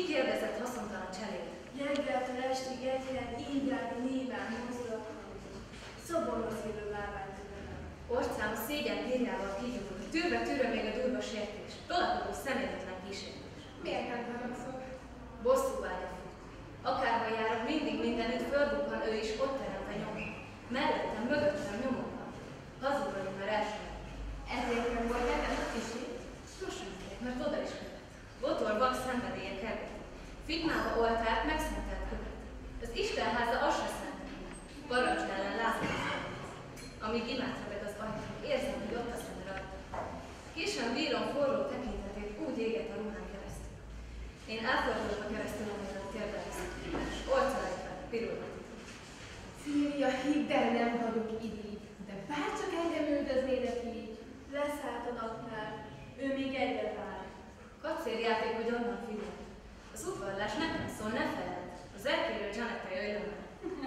kérdezett haszontalan cselét? Reggeltől estig egy helyen índáni néven mozdulatlanul. Szoborhoz hívő lábányt tűnöm. Orcám szégyen bírjával kígyódott, tűrve még a durva sértés, tolakodó személyetlen kísértés. Miért nem haragszol? Bosszú vágya fut. Akárha járok, mindig mindenütt fölbukkan ő is, ott teremtve nyomva. Mellettem, mögöttem nyomogva. Hazug vagyok már elsőnek. Ezért nem volt nekem a kisét? Sosem félek, mert oda is követ. Botor vak szenvedélye kerget. Figmába oltárt, megszentelt követ. Az Istenháza az se szenteli. Parancs ellen lázadás. Amíg imát rebeg az ajtón, érzem, hogy ott a szem rajta. Későn bírom forró tekintetét úgy éget a ruhán keresztül. Én elfordulok a keresztül, amelyet kérdezik, és orcalajtva pirulnak. Szilvia, hidd el, nem vagyok így, de bárcsak engem üldöznének így. Leszállt a napnál, ő még egyre vár. Kacérjáték, hogy onnan figyel. Az udvarlás nekem szól, ne feled. Az elkérő Janetta jöjjön meg.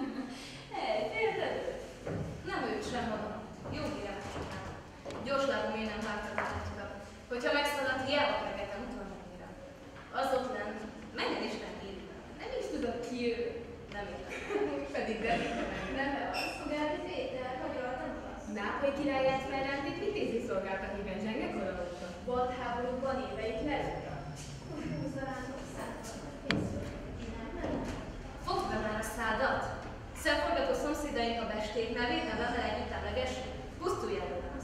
Hely, félted őt? Nem őt sem magam. Jó hírem csodál. Gyors lábom én nem vártam a hogyha megszalad, hiába kergetem utoljára. Az ott lent, menjen Isten hírben. Nem is tudod ki ő. Nem értem. Pedig bevétel. Neve az, Szolgálati Péter, vagy rajtam az? Nápoly királyát felrántít vitézi szolgáltatében zsenge korolódta. Volt háborúban éveit lezúra. Húzza rántok szántat, készül. Nem, nem. Fogd be már a szádat! Szemforgató szomszédaink a besték nevét, ne vele együtt emlegessük. Pusztulj el róla.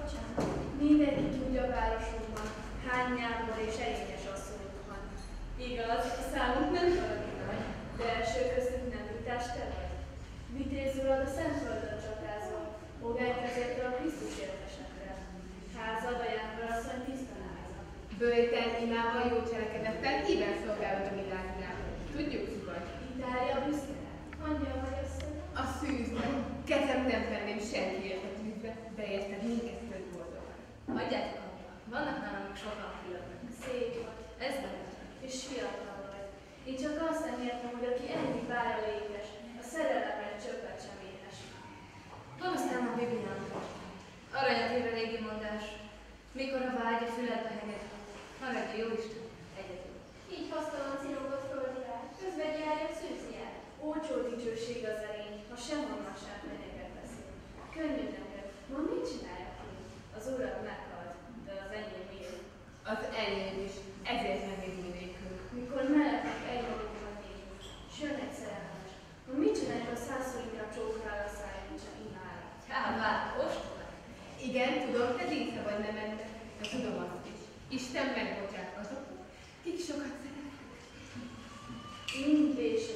Mindenki tudja a városunkban, hány nyárbor és erényes asszonyunk van. Igaz, a számunk nem valami nagy, de első köztük nem vitás te vagy. Vitéz urad a Szentföldön csatázol, Bogány kezétől a Krisztus értesekre. Házad a Jámbor asszony tiszta háza. Bőjten, imával, jó cselekedettel híven szolgálod a világnál. Tudjuk, Szubaj? Itália büszke, mondja, hogy asszony. A szűzbe. Kezem nem tenném senkiért a tűzbe, de érted minket költ boldogan. Hagyjátok abba. Vannak nálam még sokan fülöknek. Szép vagy, Ez nem. és fiatal vagy. Én csak azt nem értem, hogy aki ennyi bára létes, a szerelemre csöppet sem éhes. Van aztán a Bibliának. Aranyat ér a régi mondás. Mikor a vágy a füledbe heged, maradja Jóisten egyedül. Így hasztalan cinogott földi rá, közben járja szűzni el. Olcsó dicsőség az erény, ha sehonnan sem fenyeget beszél. Könnyű neked, ma mit csináljak én? Az urad meghalt, de az enyém él. Az enyém is, ezért megnézni nélkül. Mikor mellettek egy valóban négy, s jön egy szerelmes. Ma mit csináljuk a 100-szor inkább csókál a száján, csak imára? Vár, ostobák. Igen, tudom, te dinsze vagy nem ente, de tudom azt is. Isten megbocsát azoknak, kik sokat szeretnek. Mind véség.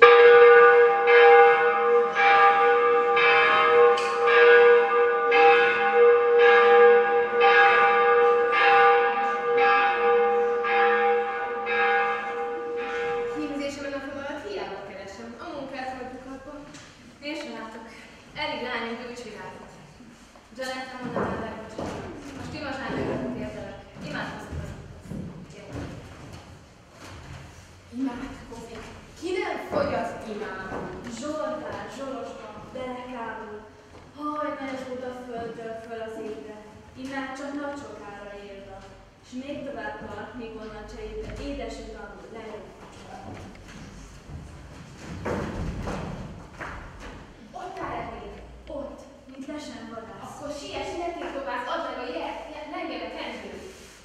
Hímzésemen a fonalat hiába keresem, a munkát hagyjuk abba. Én sem látok. Elég lányunk gyújtsvirágot. Janetta mondaná a legbocsánat. Most imazsányokat érdelek. Imádkozok az utat. Imádkozik. Ki nem fogyaszt imád? Zsoltár, zsolosban, belekávul. Haj, menj oda földről föl az égre. Imád csak nagy sokára érve. És még tovább tart, míg onnan cserébe édes utamul lejön. Ott áll elég. Ott, mint lesen vadász. Akkor siess, ne tiltogász, add meg a jelet, legyen a kendő.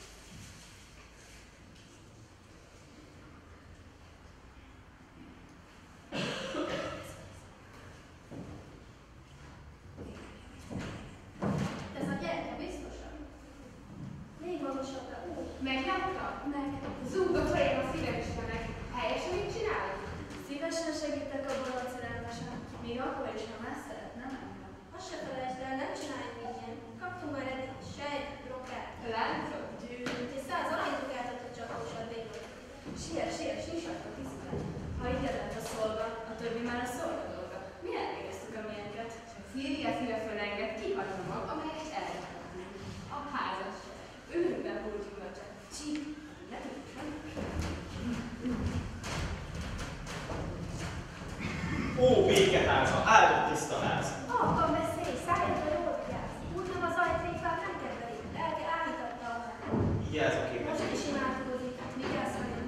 Ez a gyereke biztosan? Még magasabbra, úgy. Meglátta? Meg. Zúgott fejem a szívem Istenek. Helyesen mit csináljuk? Szívesen segítek a balat szerelmesen, még akkor is, ha már szeretne engem. Azt se felejtsd el, nem csináljuk ingyen. Kaptunk már eddig sejt, brokát, Láncot? gyűrűt és 100 aranydukátot a csapósat végül. Siess, nyissak a tisztát. Ha ide lett a szolga, a többi már a szolga dolga. Mi elvégeztük a miénket. Csak Szilvia szíve fölenged, kihagy a mag, amelyet elrakadni. A házas. Ülünk be búcsúra csak. Csíp, ne tudjuk semmi. Ó, békeháza, áldott tiszta ház! Abban beszélj, szájadra jól vigyázz. Tudom, az ajtrékát nem kedveli, lelke állítatta a Így ez a képes. most is imádkozik, vigyázz vagyok.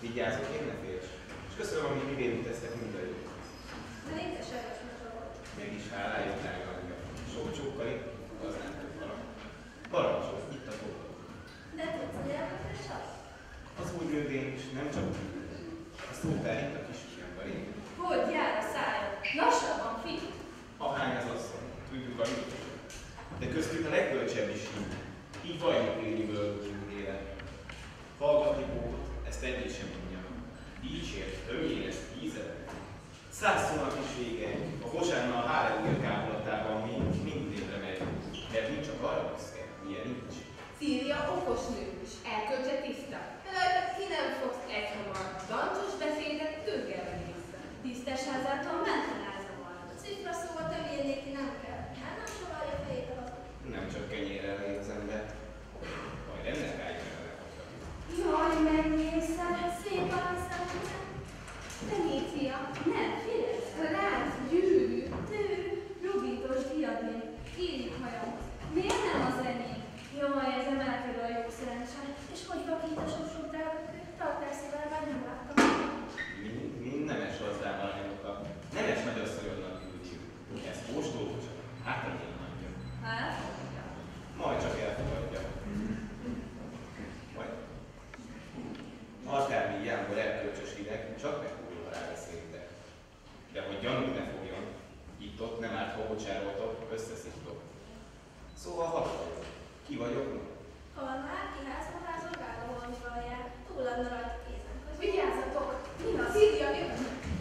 Vigyázzok, én ne félsz. És köszönöm, amit mivél tesztek minden jót. De légy te sajnos volt. Mégis hálájuk drága anyja. Sok csókkal itt, az nem tud valami. Parancsolj, itt a tóba. De tudsz, hogy elmondás az? Az úgy nődén is, nem csak úgy. A szótál itt a kisfiamban én. Hogy jár a szájad? Lassabban, fiú! Ahány az asszony, tudjuk a mit. De köztük a legbölcsebb is így vajlik élni bölcsünk élet. Hallgatni bókot, ezt egyet sem mondja. Dícsért, ömjén ezt ízed. 100 szónak is vége, a bosánnal a háremúja kábulatában mindnébre megy. Mert nincs csak arra büszke, milyen nincs. Szíria okos nő is, elkölcse tiszta. De rajta ki nem fogsz egyhamar, dancsos beszédet tőgelve vissza. Tisztes házától menten elzavar. A cifra szóval többé néki nem kell. Hát nem savarja a fejét alatt. Nem csak kenyérrel él az ember, majd ennek álljon el lehagyja. Jaj, megnézzel, szép aranyszem, Demétria, nem, félesz. rád, gyűrű. Tű, rubítos diadén, írik hajam. Miért nem az enyém? Jaj, ez emelkedő a jó szerencse. És hogy vakít a sorsú drágakő? Tartál szível, már nem láttam. Mind nemes gazdában nemes nagyasszonyodnak küldjük. Ez kóstoló csak, hát a nyilvánja. Hát? Majd csak elfogadja. Majd. Akármi ilyenből elkölcsös hideg, csak megkúrul, ha rábeszéltek. De hogy gyanút ne fogjon, itt-ott nem árt, ha bocsároltok, összeszívtok. Szóval haladjon. Ki vagyok? Hol már kiházol, álló valamival jár. Túl adna rajta kézen közben. Vigyázzatok! Mi a Szíria jön?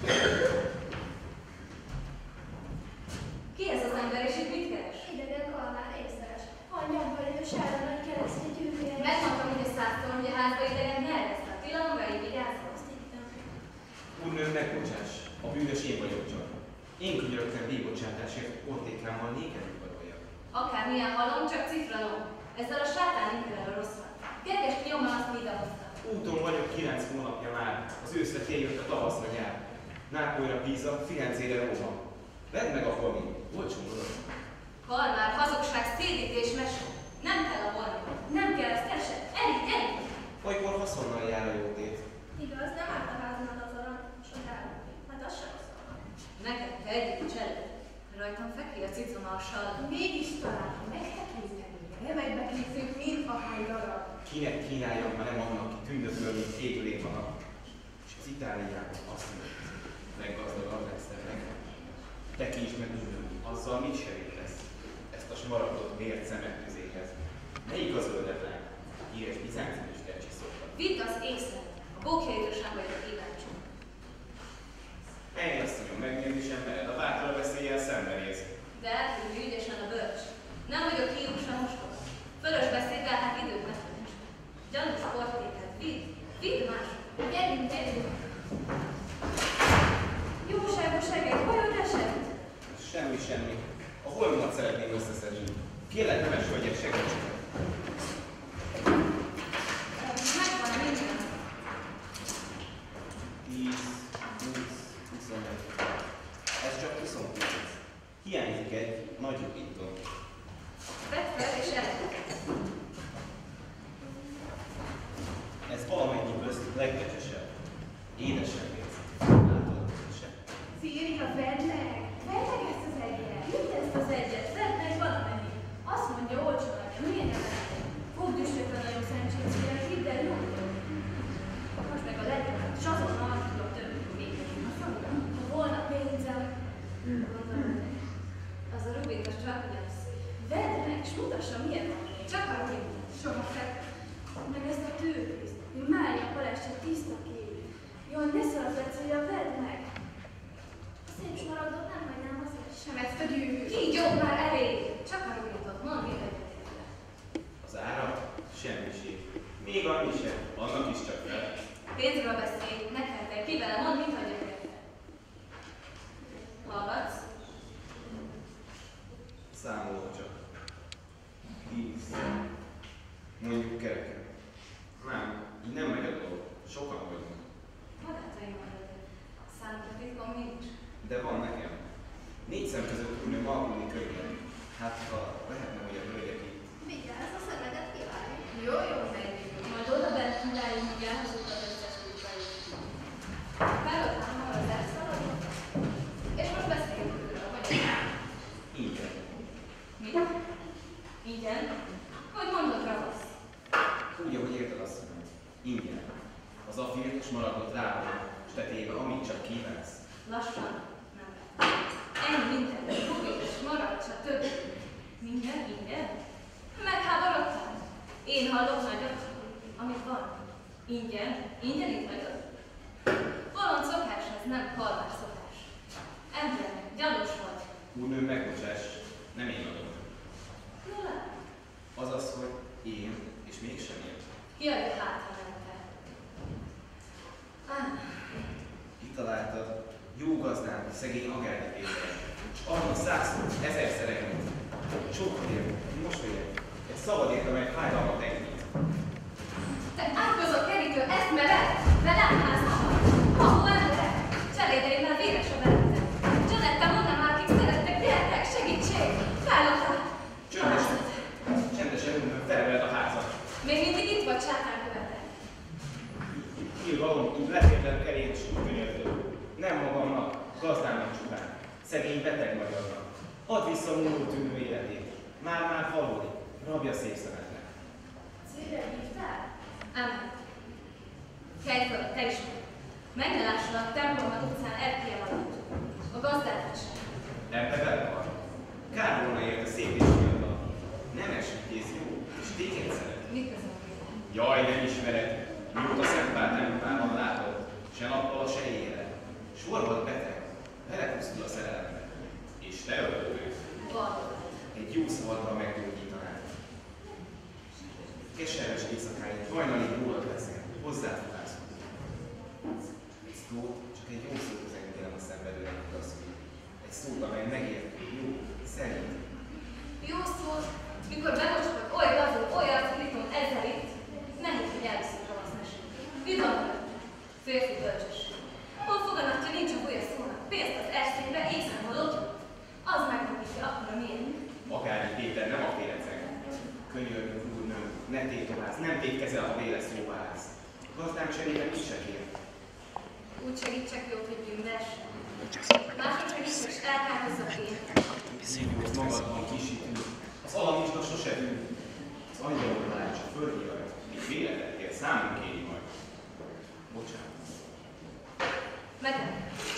Ki ez az ember, és itt mit keres? Idegen kalmár észszeres. Anyjam belős ellene keresztény gyűrűje. Megmondtam, hogy a száztól, hogy a házba idegen ne ereszte. A tilalomra így vigyázzon. Azt hittem. Úrnőm, megbocsáss, a bűnös én vagyok csak. Én könyörögtem végbocsátásért, ortékámmal néked udvaroljak. Akármilyen halom, csak cifralom. Ezzel a sátán intel a rosszat. Gerges nyomma azt, mi idehozta. Úton vagyok 9 hónapja már, az őszre kijött a tavaszra nyár. Nápolyra Pisa, Firenzére Róma. Vedd meg a holmit, olcsón oda. Kalmár, hazugság, szédítés, mese. Nem kell a holmi. Nem kell, ezt eset. Elég. Olykor haszonnal jár a jótét. Igaz, nem árt a háznak az arany, sok állam. Hát az sem szól. Neked te egyik cselő. Rajtam feki a cicoma a sal. Mégis talán, ha meghetéztem, nem egybekészült, mint a hány darab. Kinek kínáljam, ha nem annak, ki tündököl, mint égőlén van. És az Itáliában azt mondja, leggazdagabb leszel meg. Tekintsd meg ünöm, azzal mit se lesz. Ezt a smaragdot mért szemek tüzéhez. Ne igazolod rá, híres bizáncius tercsiszokra. Vidd az észre. A bókjaidra sem vagyok kíváncsi. Ennyi asszonyom, megnézni sem mered, a bátra veszéllyel szembenéz. De elhívj ügyesen a bölcs. Nem vagyok hiú sem mostoha. Fölös beszéddel, hát időt ne tölts. Gyanús portéket, vidd mások. Gyerünk. Jóságos egész, vajon esett? Semmi. A holmomat szeretném összeszedni. Kérlek, nemes hölgyek, segítsen. Megvan minden. 10, 20, 21. Ez csak 29. Hiányzik egy nagy rubinton. Vedd fel és elhívj. Ez valamennyi közt legbecsesebb. Édesebb érz. Látod, sem. Szíria, vedd meg! Vedd meg ezt az egyet! Mit ezt az egyet? Vedd meg valamennyi. Azt mondja, olcsó adja, miért nem elég? Fogd üstökre nagyon szerencsét, szívek, hidd el, jó? Most meg a legjobb, és azonnal azt tudok többet végén. Azt mondom, ha volna pénzem, gondolom, Az a rubintos csak ugyanaz. vedd meg, és mutassa, milyen van még. Csak a rubintos. Soha fel. Meg ezt a tőrészt. Imádja a palestre tiszta képű. Jaj, ne szaladsz, hogy a vedd meg. A szép smaragdot nem hagynám azért sem. Sem ezt a gyűrűt. Kígyók már elég. Csak a rubintot, mondd mindent. Az ára semmiség. Még annyi sem, annak is csak fel. Pénzről beszélj, ne keltek ki vele, mondd, mint hagyják el. Hallgatsz? Számolva csak. 10. Mondjuk kereken. Nem, így nem megy a dolog. Sokan vagyunk. Barátaim maradok. Számított titkom nincs. De van nekem. 4 szem között ülnöm aludni könnyen. Hát, ha lehetne, hogy a hölgyek itt. Vigyázz, a szemedet kiválni. Jó, menjünk. Majd oda bent királyunk, hogy elhozott az összes útjait. alatt lábad, és tetébe, amit csak kívánsz. Lassan, nem. Ennyi minden, rúgj és maradj, csak több. Minden ingyen? Megháborodtál? Én hallok nagyot, amit van. Ingyen? Ingyen itt nagyot? Bolond szokás ez, nem halvás szokás. Ember, gyanús vagy. Úrnő, megbocsáss, nem én adom. No lát. Azaz, hogy én, és mégsem én. Kiadja hát, ha nem te. Itt találtad jó gazdán, szegény Agárdi Péter, és arra 100-szor, 1000-szer ennyit. Sokat ér, mosolyeg, egy szabadért, amely fájdalmat engít. Te átkozott kerítő, ezt mered? Velem házban. Ahol emberek, cselédeimmel véres a veletek. Janetta, mondd már, akik szerettek, gyertek, segítség! Feladtál! Csendesen ülnöm, felveled a házat. Még mindig itt vagy, sátánkövetek? Nyilván, leférlek elé, és úgy könyörgő. Nem magamnak, gazdámnak csupán, szegény beteg magyarnak. Add vissza a múló tűnő életét. Már valódi, rabja szép szemednek. Célre hívtál? Ám. Kelj föl, te is meg. Meg ne lássanak templomban utcán erkélye alatt. A gazdákat sem. Ebbe bele van. Kár volna érte szép és fiatal. Nem esítész jó, és téged szeret. Mit közöm kéne? Jaj, nem ismered. Mióta Szent Pál templomában látod, se nappal, se éjjel. Sorban beteg, belepusztul a szerelembe. És te ölöd meg. Valóban. Egy jó szavadban meggyógyítanád. Keserves éjszakáit, hajnalig rólad beszél, hozzád fogászol. Egy szót, csak egy jó szót üzenítélem a szenvedőnek, asszony. Egy szót, amely megértő, jó, szerint. Jó szó, mikor bemocsogod oly gazdag, oly arckliton ezzel itt, ne hidd, hogy elviszünk ravasz mesét. Mi van veled? Férfi bölcsesség. Hol foganatja nincs a bolya szónak, pénzt az erszénybe, észre halott, az megmondja akkor a miénk. Akármi Péter, nem a féleceg. Könyörgünk, úrnőm, ne tétovázz, nem tétkezel, ha véle szóba állsz. Gazdám cserében mit se kér. Úgy segítsek jót, hogy bűnves. Mások segíts, és elkárhozzak én. Hogy magadban kisítő, az alamizsda sose ül. Az angyalok tanácsa fölhívja, míg véletettél, számunk kéri majd. Bocsánat. Megem.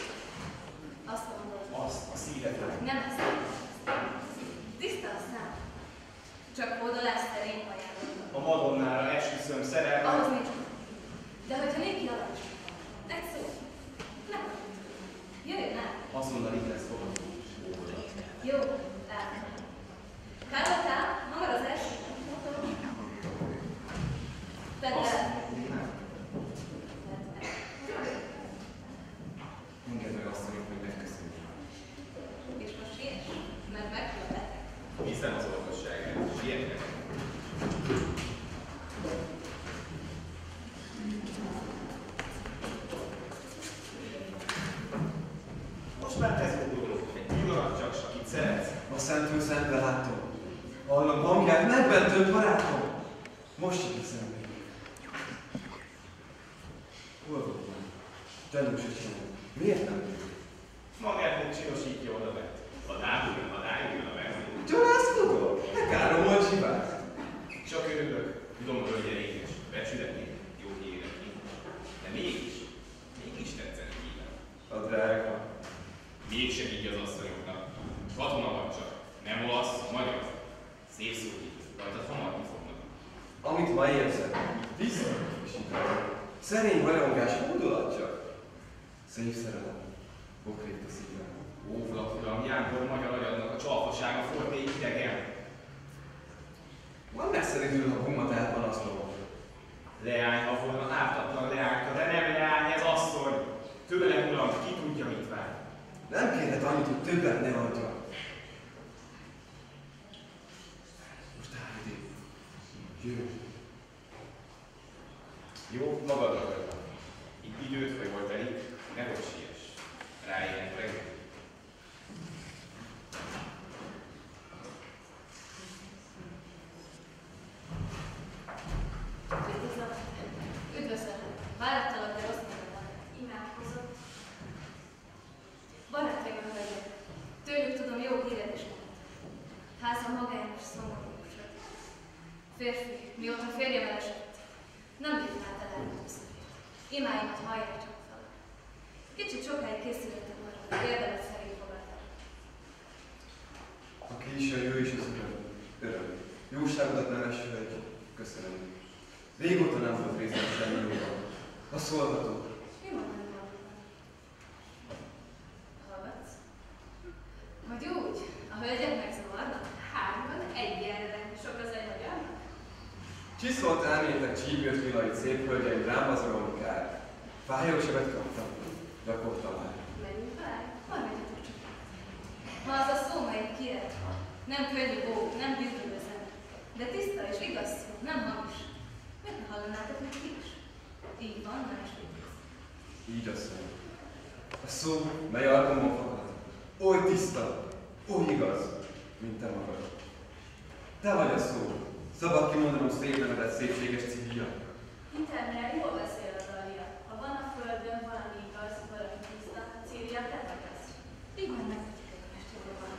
Azt mondod. Azt a szívedre. Nem ezt. Tiszta a szám. Csak oda lesz szerény hajában. A Madonnára esküszöm szerelme. Ahhoz nincs. De hogyha néki alatt, egy szó. Nem. Jöjjön el. Azonnal itt lesz fogad. Jó, el. Feladtál? Hamar az első. Vedd el. Engedd meg azt, hogy megköszönjük. És most siess, mert megküldetek. Hiszem az orvosságát, sietnek. Most már te szólulok, egy pillanat csak, akit szeretsz. A szentül szembe látom. Hallom hangját, megbentőt barátom. Most jön a szembe. Hol volt már? Gyanús a csinálom. Miért nem jön? Magát még csinosítja oda meg. Ha rájön a meg. Csalászkodol? Ne károm, hogy hibáz. Csak örülök, tudom, hogy édes, becsületnék, jó hírek ki. De mégis tetszenek hívem. A drága. Mégsem így az asszonyoknak. Katona vagy csak, nem olasz, magyar. Szép szó így, rajtad hamar kifognak. Amit ma érzed, viszont is igaz. Szerény hajongás, hódolat csak. Szép szerelem, bokrét a szívem. Óvlak, uram, ilyenkor magyar agyadnak a csalfasága fortély idegen. Van megszerűül, ha gumat elpanaszolom. Leány, ha volna ártatlan leányka, de nem leány, ez asszony. Tőlem, uram, ki tudja, mit vár. Nem kérhet annyit, hogy többet ne adja. Most állj ide. Jön. Jó, magadra vagy. Itt időt vagy telik, nehogy siess. Ráérnek reggel. Üdvözlöm. Várattalak, de rossz nem van. Imádkozott. Barátaim a hölgyek. Tőlük Kicsit sokáig készültek arra, érdemet szerint fogadták. Aki is jön, ő is az öröm. Jóságodat neves hölgy, köszönöm. Régóta nem volt részem semmi jóban. A szolgató. Mi van nem hallgatnak? Hallgatsz? Hogy úgy, a hölgyek megzavarnak? Hárman egyenre. Sok az egy magyarnak? Csiszolt elméletek csípős vilait szép hölgyeim, rám vazarolni kár. Fájósebet kaptam, gyakortam már. Menjünk vele? Maradjatok csak. Ha az a szó, melyik kiért, nem könnyű bó, nem bűnölő zene, de tiszta és igaz szó, nem hamis. Miért ne hallanátok meg ti is? Így van, más vitéz. Így a szó. A szó, mely alkomon fakad. Oly tiszta, oly igaz, mint te magad. Te vagy a szó. Szabad kimondanom szép nevedet, szépséges Cília. Hittemre jól beszél az Alia. Ha van a földön valami igaz, valami tiszta, Cília, te vagy az. Így van, megvetjük egymást jobban.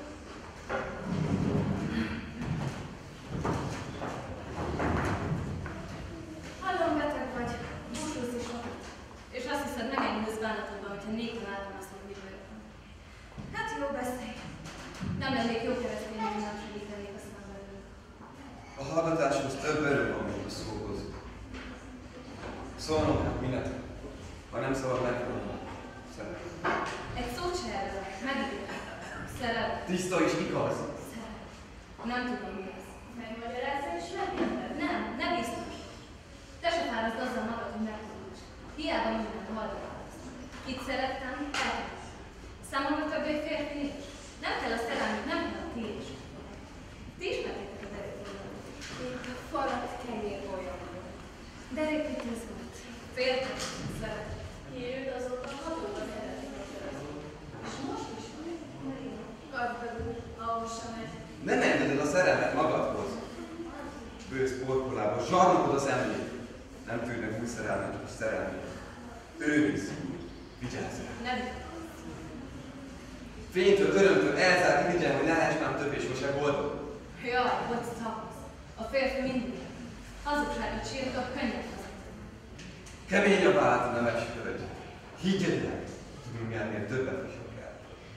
Hallom, beteg vagy, búsulsz is sokat. És azt hiszed, megengedsz bánatodban, hogyha nékten álltam azt, hogy mi vagyok. Hát jó, beszélj. Nem lennék jó keresztény, hogy nem segítenék a számbelül. A hallgatáshoz több erő van, mint a szóhoz. Szólnom hát minek, ha nem szabad megtanulni. Szeretem. Egy szót se erről, megígérem. Szerelem. Tiszta és igaz. Szerelem. Nem tudom, mi ez. Megmagyarázza és megérted? Nem biztos. Te se fárazd azzal magad, hogy megtanulsz. Hiába mindent hallgatást. Itt szerettem, elkezdtem. Számomra több egy férfi nincs. Nem kell a szerelmük, nem kell a tiés. Ti ismertétek az erőtőről. Itt a falat kenyérbolya. Derékítés volt. Féltem, szeretem. Hírőd azóta hatóba szeretni magyarázni. És most is van. Gazdagul, ahhoz sem megy. Nem engeded a szerelmet magadhoz. Bősz porkolába, zsarnokod az emlék. Nem tűrnek új szerelmet és szerelmét. Őriz, vigyázz rá. Ne vigyázz. Fénytől, örömtől elzárt irigyel, hogy ne lehess már több és sose boldog. Jaj, hogy szavasz. A férfi mindig. Hazugságot sírtok, könnyebb hazudni. Kemény a vált, neves hölgy. Higgyed el, tudunk ennél többet is akár.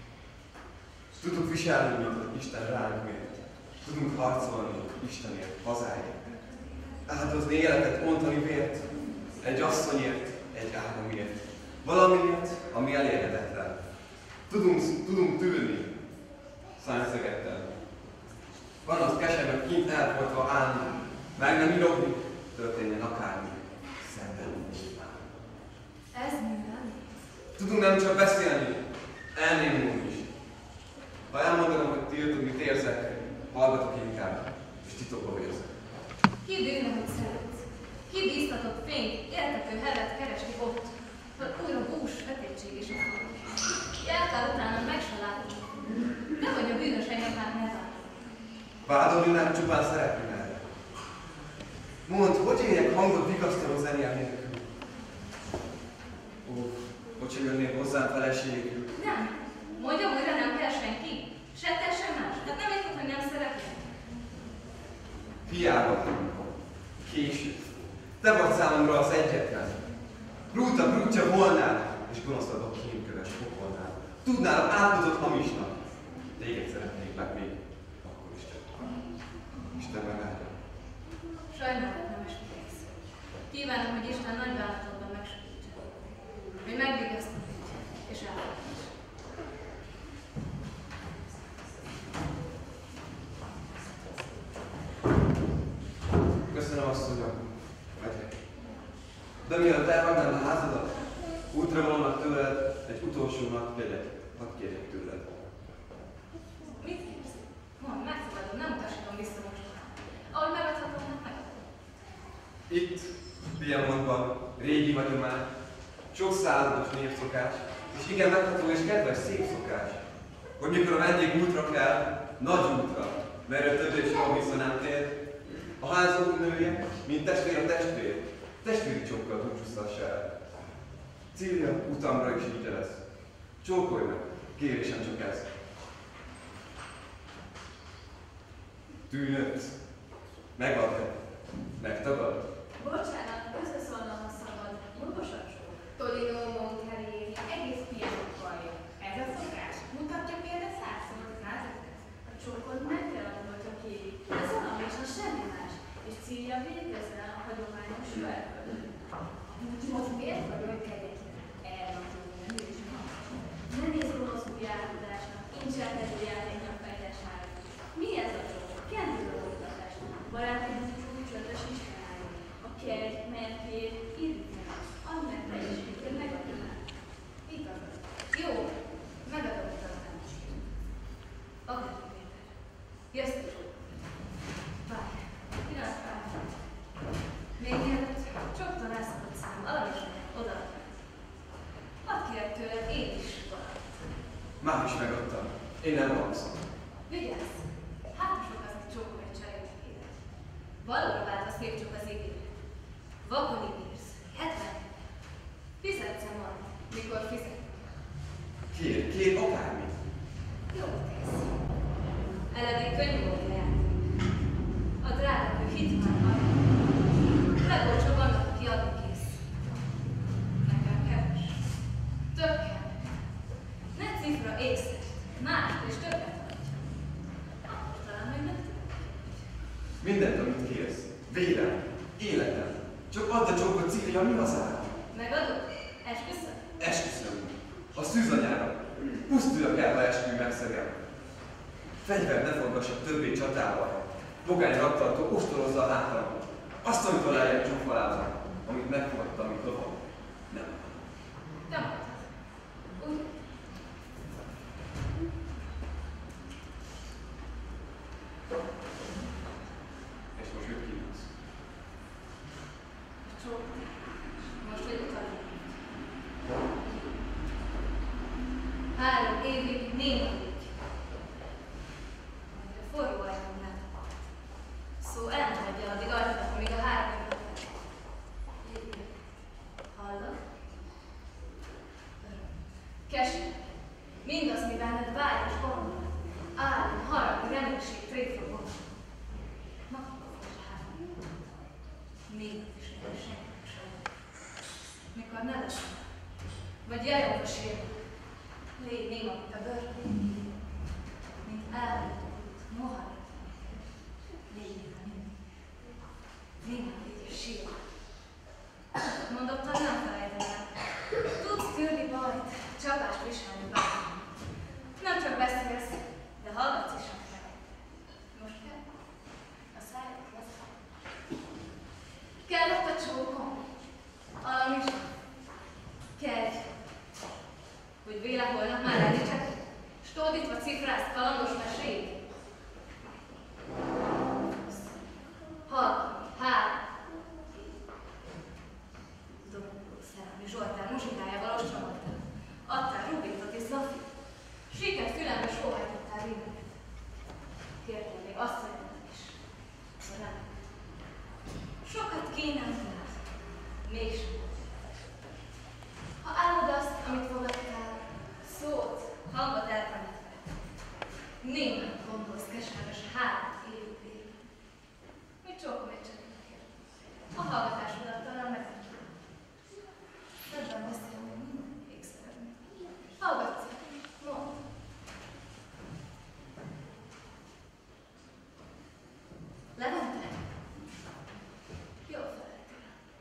Tudunk viselni, mint hogy Isten ránk mért. Tudunk harcolni Istenért, hazáért. Áldozni életet, ontani vért. Egy asszonyért, egy államért. Valamiért, ami elérhetetlen. Tudunk tűrni szányszegettel. Van az kesernek kint elfolytva állni, meg nem irogni, történjen akármi. Szemben Ez minden. tudunk nem csak beszélni, elnémulni is. Ha elmondanom, hogy tiltod, mit érzek, hallgatok inkább, és titokban érzek. Ki bűnöm, hogy szeretsz? Ki bíztatott fényt, értető hevet keresni ott, hogy újra bús, vetétség is a fal. Jártál utána, meg se látod. De hogy a bűnös engem már ne várj. Vádolni nem csupán szeretni merre. Mondd, hogy éljek hangot vigasztaló zenél nélkül? Ó, hogyha jönnél hozzám feleségül. Nem. Mondjam, újra nem kell senki. Se te, se más. Hát nem érted, hogy nem szeretnél. Hiába. Késő. Te vagy számomra az egyetlen. Brútja volnál, és gonosztabb a kémköves pokolnál. Tudnál álmodott hamisnak. Téged szeretnék meg még, akkor is csak. Isten megáldja. Sajnálom, nem esküdész. Kívánom, hogy Isten nagy bánatodban megsegítsen. Hogy megvigasztalít, és elfogadás. Köszönöm, asszonyom. Megyek. De mielőtt elhagynám a házadat, útra valónak tőled egy utolsó napjegyet. Hadd kérjek tőled. Mit kérsz? Mondd, megszabadom, nem utasítom vissza most. Ahogy megadhatom, hát megadom. Itt, Piemontban, régi hagyomány, sok százados népszokás, és igen megható és kedves szép szokás, hogy mikor a vendég útra kell, nagy útra, mert több és soha vissza nem tér, a házunk nője, mint testvér a testvér, testvéri csókkal búcsúztassa el. Cília utamra is így lesz. Csókolj meg, kérésem csak ez. Tűnött, megadja, megtagad. Bocsánat, összeszólnom, ha szabad. Jogosan sok. Tolino Monterey, egész Már is megadtam. Én nem alszom. Vigyázz! Hát sok az, hogy csókom egy cserének élet. Valóra vált a szép csók az ígéret. Vakon ígérsz. 70. Fizetsz-e majd, mikor fizet? Kér akármit. Jó tesz. Eleddig könnyű volt a játék. A drágakő hit már hajt. Legolcsóbb annak, aki adni kész. Nekem kevés. Több kell. Ne cifra észre. Mást és többet adj. Akkor talán még megtudod. Mindent, amit kérsz. Vérem, életem. Csak add a csókot Cília, mi hazára? Megadod? Esküszöm? Esküszöm. A szűzanyára. Pusztuljak el, ha esküvő megszegem. Fegyvert ne forgassak többé csatával. Pogány raktartó ostorozza a hátam. Azt, amit alájjel csókolázom, amit megfogadtam, mint lovag. Nem. Te mondtad. Úgy. És most mit kívánsz? Csók. Most vagy utalni. 3 évig néma így. Forró ajtón látom. Szó elmaradja addig ajtanak, amíg a 3 évig lépni. Hallod? Keserű. Mindaz, mi benned vágy és gondol. Álom, harag, reménység, tréfa, gondol. Napokon három. Még is nem senki sem. Mikor ne lesz. Vagy jajongva sérül. Légy néma, mint a börtön. Mint elhajtott, mohar. Légy néma, néma, légy és sír. Mondottan nem felejtem el. Tudsz tűrni bajt, csapást viselni bármit. Nem csak beszélsz, de hallgatsz is akár. Most kell? A száját lesz. Kellett a csókom? Alam is. Kezdj. Hogy véle holnap már elítsek, s tódítva cifrázt kalandos meséit. Hallgatni, 3. Domokról szerelmi Zsoltár muzsikájával ostromoltál. Adtál Rubitot és Zafit. Siket fülembe sóhajtottál rímeket. Kértél még asszonyodat is. De nem. Sokat kínáltál. Mégsem. Ha állod azt, amit fogadtál, szót, hangot eltanítva. Némán gondolsz keserves 3 évig végig. Mit csókom egy cserének? A hallgatásodat talán megmondom. Többen beszél még minden végszerűen. Hallgatsz, mondd. Levente? Jól felejtél.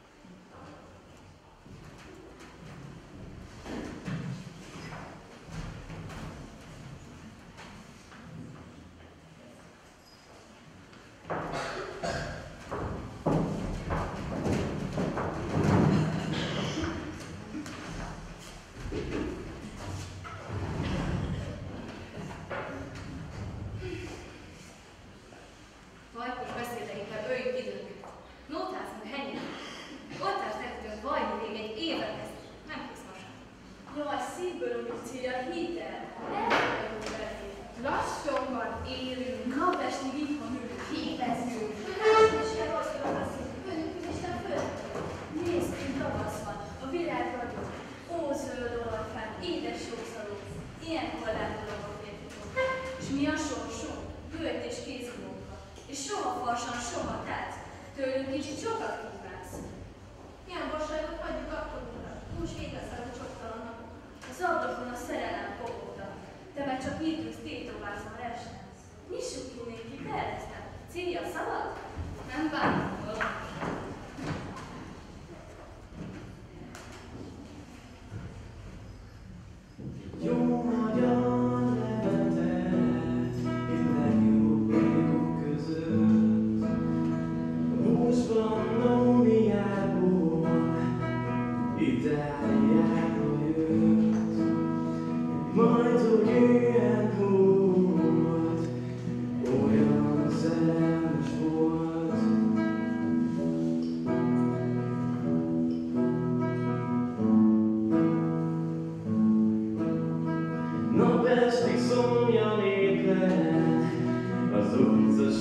Vajkos beszédeinkkel öljük időnket. Nótázunk helyen. Oltást tettünk vajni még egy éve kezd. Nem kész most. Jaj, szívből úgy Cília, hidd el. Elfogadunk belé. Lassanban élünk, Napestig itthon ülünk. képezünk. Isten rosszul beszélünk, önünk Isten föl. Nézd, mint tavasz van, a világ ragyog. Ó, zöld olajfán, édes jószaló. Ilyenkor látod a férfitok. És mi a sorsunk? Bőjt és kézmunka. És soha farsan, soha tát. Tőlünk kicsit sokat kívánsz. Ilyen borságot hagyjuk akkor uram. Hús igazán csoktalannak. Az ablakon a szerelem kopogta. Te meg csak itt ülsz tétovázva este. Nyissuk ki néki, terveztem. Cília, szabad? Nem bánom. Jó magyar levetet, én legjobb bajok között. Húsban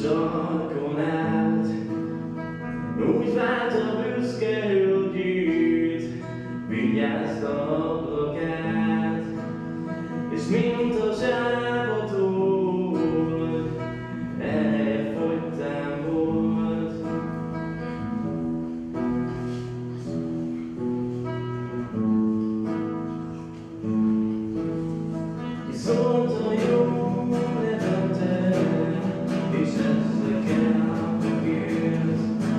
sarkon állt, úgy vált a büszke hölgyét, vigyázta a ablakát, és mint a zsákotól elfogytán volt. És szólt a jó nevete, és ezzel kell megért.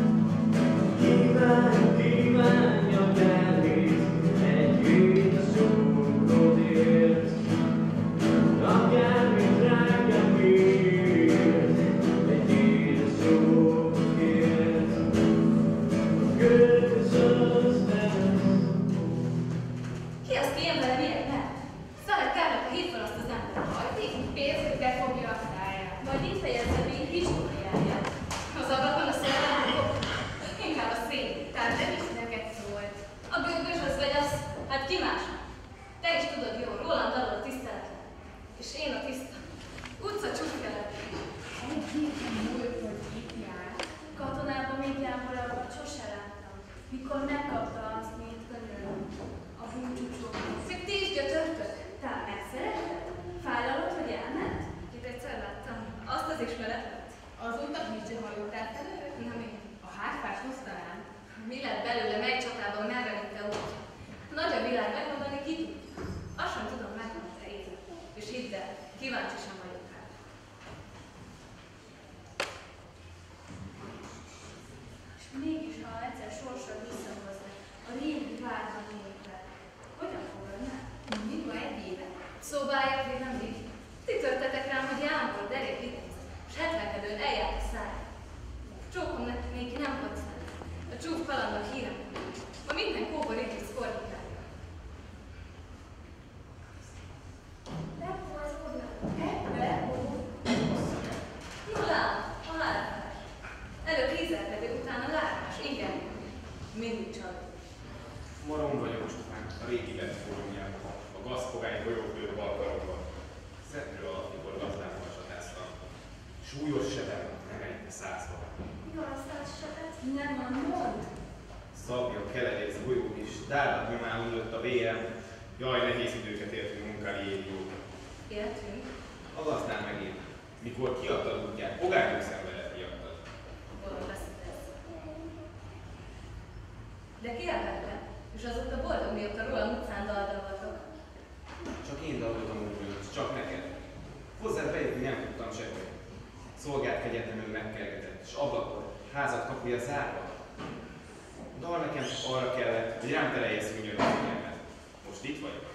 Kívánja bármit, egy édes jókodért. Akármit drága kért, egy édes jókodért. Köszönöm. Ki az, ki ilyen vele miért nem? Szaladtálnak, hívd fel azt az embert. Hagyj pénzt, hogy befogja a száját. Majd itt fejezze még históriáját. Az ablakon a szélben, Inkább a szél, tehát nem is neked szólt. a bőgös az vagy az, hát ki más? Te is tudod jól, rólam dalol a tiszteletlen. És én a tiszta. Utca csukkelet. Egy héten múlt, hogy itt jár. Katonában még jámbor sose láttam, mikor megkapta azt, mint könyöröm. A búcsúcsókat. Még ti is gyötörtök? Tehát megszeretted? Fájlalod, hogy elment? Itt egyszer láttam. Azt az ismeretet. Azóta Hizsi hajótát előtt? Na mi? A hárfás hoztalán? Mi lett belőle, mely csatában, merre vitte út? Nagy a világ, megmondani ki tudja. Azt sem tudom, megmondta élet. És hidd el, kíváncsi sem vagyok rá. És mégis, ha egyszer sorsra visszahozza a régi várba népre, hogyan fogod meg? Mindig egy éve. Szóbáljak, még nem így. Ti törtetek rám, hogy jámbor, derék vitéz, s 70-edőn eljárt a száj. Csókom neki nem használ. A csúf kalandok hírem. Ma minden kóbor itt is szkornikálja. No lám, a lárkás. Előbb ízelkedő, utána lárkás, igen. Mindig csaló. Marom vagyok csupán a régi fórumjában, a gazpogány golyófő balkarokban. Szentről alatt, mikor gazdával csatáztam. Súlyos sebem, nem egy százba. Nem mond. Szabja, keledész, golyó is, dárlat nyomán ülött a vérem. Jaj, nehéz időket éltünk munkári évióta. Éltünk. A gazdán megint. Mikor kiadtad útját, pogányok szenvedett miattad. Bolond beszéd ez. De ki elvette? És azóta boldog, mióta rólam utcán daldalgatok. Csak én daloltam úgy, csak neked. Hozzád bejutni nem tudtam sehol. Szolgált kegyetlenül megkergetett, és ablakon, házad kapuja zárva. Dal nekem csak arra kellett, hogy rám terelje szűnyög a figyelmet. Most itt vagyok.